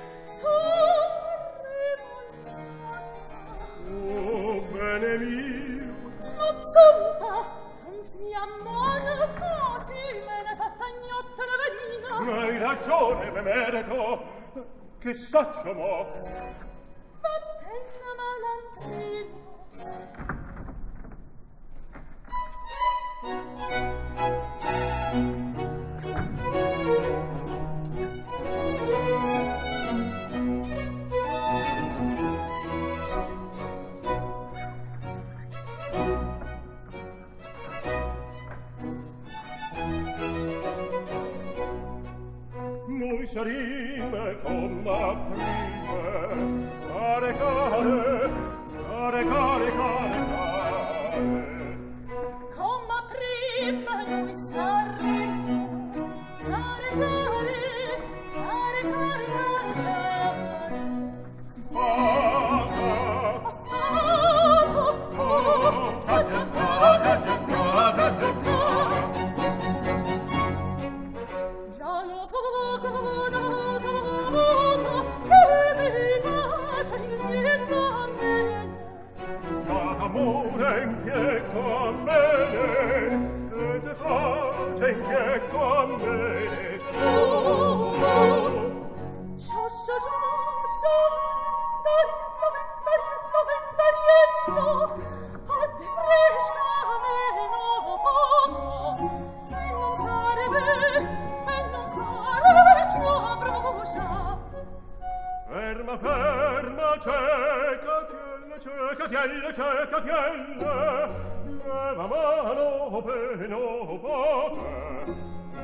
sorrivolata. Oh, bene mio. Non zompa, mia mano così me ne fatta gnotte la venina. Hai ragione, Memerico. Che saccio mo? Va bene, malandrino. Noi saremo come prima, pare che Care, care, care, care. Come prima lui s'arrende. Care, care, care, care, care. Ferma, ferma, cecatielle, cecatielle, cecatielle, leva mano per non poter,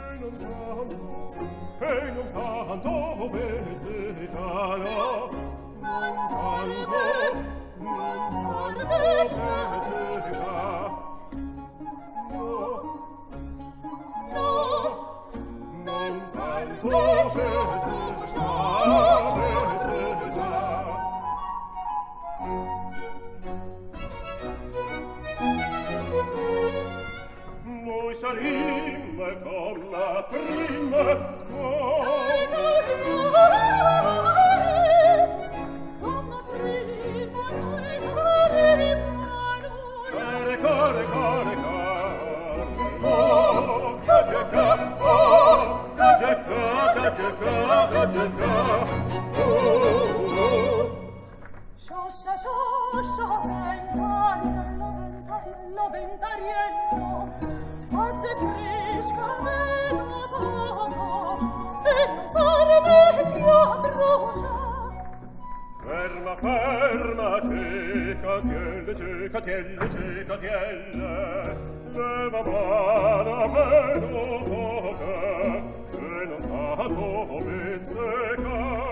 e non tanto pezzicano, non tanto pezzicano. Non tanto pezzicano. Noi salimmo con la prima ventariello, fate fresca meno poco, e non fare vecchia brucia. Ferma, ferma, cecatielle, cecatielle, cecatielle, leva mano meno poca, e non tanto pezzeca.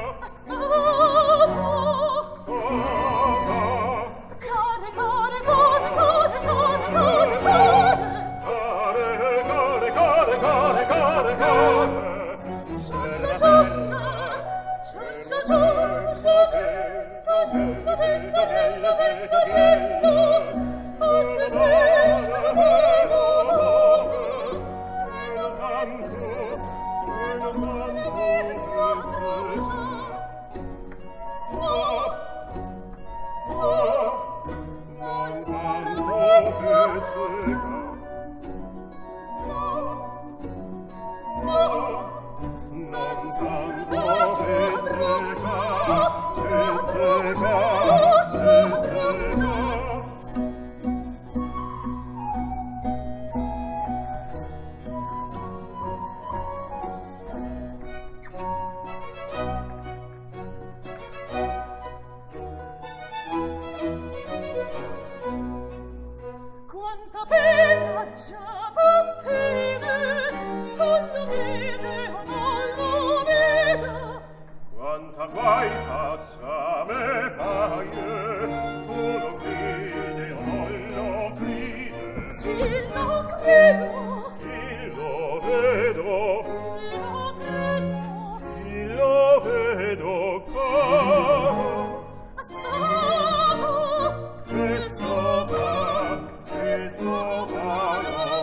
Guai passa me faie, tu lo credi o non lo credi? Sì, lo credo. Sì, lo vedo. Sì, lo vedo. Questo va, questo va,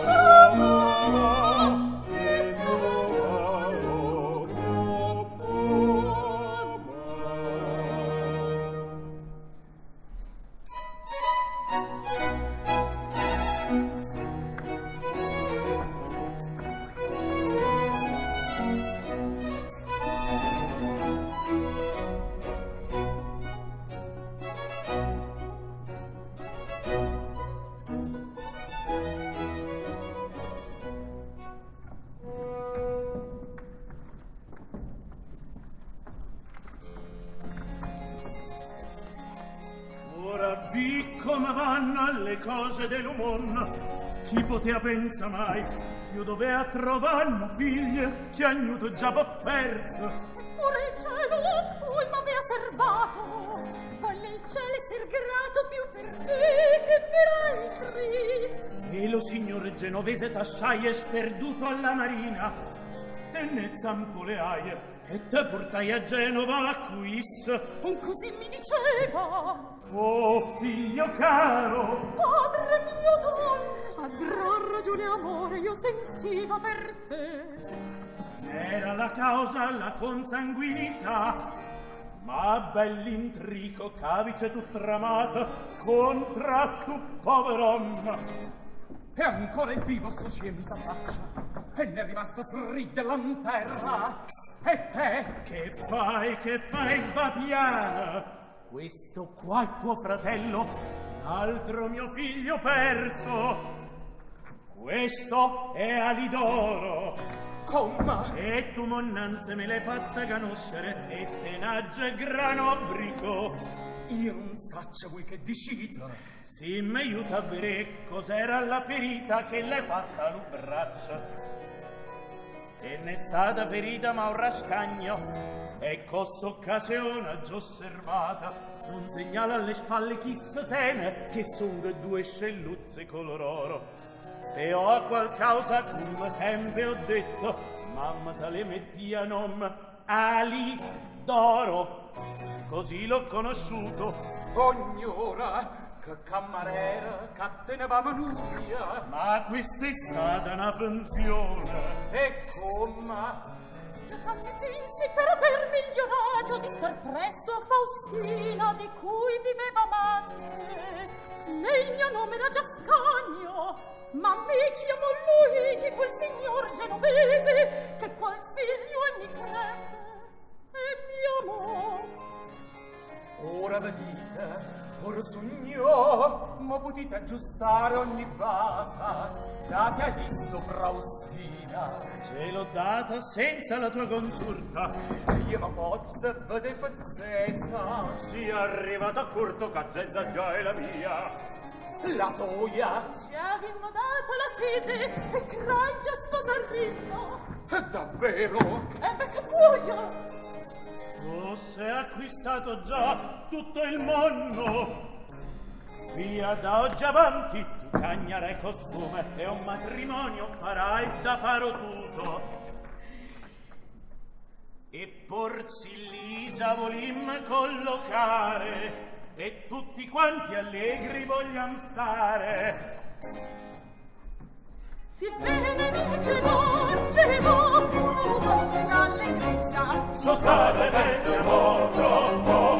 Di come vanno le cose dell'umon, chi potea pensa mai, io dovea trovanno figlie che agnuto già va perso. Ora il cielo, poi m'avea serbato, volle il cielo grato più per te che per altri. E lo signore genovese t'assai è sperduto alla marina, te ne zampo le aie, e te portai a Genova a quis. E così mi diceva. Oh, figlio caro, Padre mio don, a gran ragione amore io sentiva per te. era la causa la consanguinità, ma bell'intrico cavice tu tramata contra stu poverom. E ancora è vivo sto scienza faccia, e ne è rimasto fridde lanterra. E te? Che fai, Fabiana? Questo qua è tuo fratello, l'altro mio figlio perso. Questo è Alidoro. Come? E tu monnanze me l'hai fatta conoscere, e tenagge gran obbligo. Io non saccia voi che dicita. Sì, mi aiuta a vedere cos'era la ferita che l'hai fatta al braccio. E n'è stata ferita ma un rascagno, e costa occasione già osservata non segnala alle spalle chi se tene, che son due scelluzze color oro. E ho a qualcausa, come sempre ho detto, mamma te le mettia nom ali d'oro, così l'ho conosciuto. Ognora che cammarera che tenevamo via. Ma questa è stata una pensione. E come? Anni pensi per aver migliorato di star presso a Faustina di cui viveva amante. Lei il mio nome era già Scagno, ma mi chiamò Luigi, quel signor genovese che qual figlio e mi crebbe e mi amò. Ora vedite, ora sognò, ma potete aggiustare ogni basa, date a visto Faustina. Ce l'ho data senza la tua consulta. Io ma pozza, vede pazzezza. Sia arrivata a corto, cazzetta già è la mia. La toia. Ci avevamo dato la fede e crai già sposarrino. Davvero? E beh che vuoi? Fosse acquistato già tutto il mondo. Via da oggi avanti tu cagnerai costume e un matrimonio farai da parotuto. E Porcillisa volim collocare e tutti quanti allegri vogliam stare. Si bene non ce l'ho, non l'allegrezza. So state bene molto,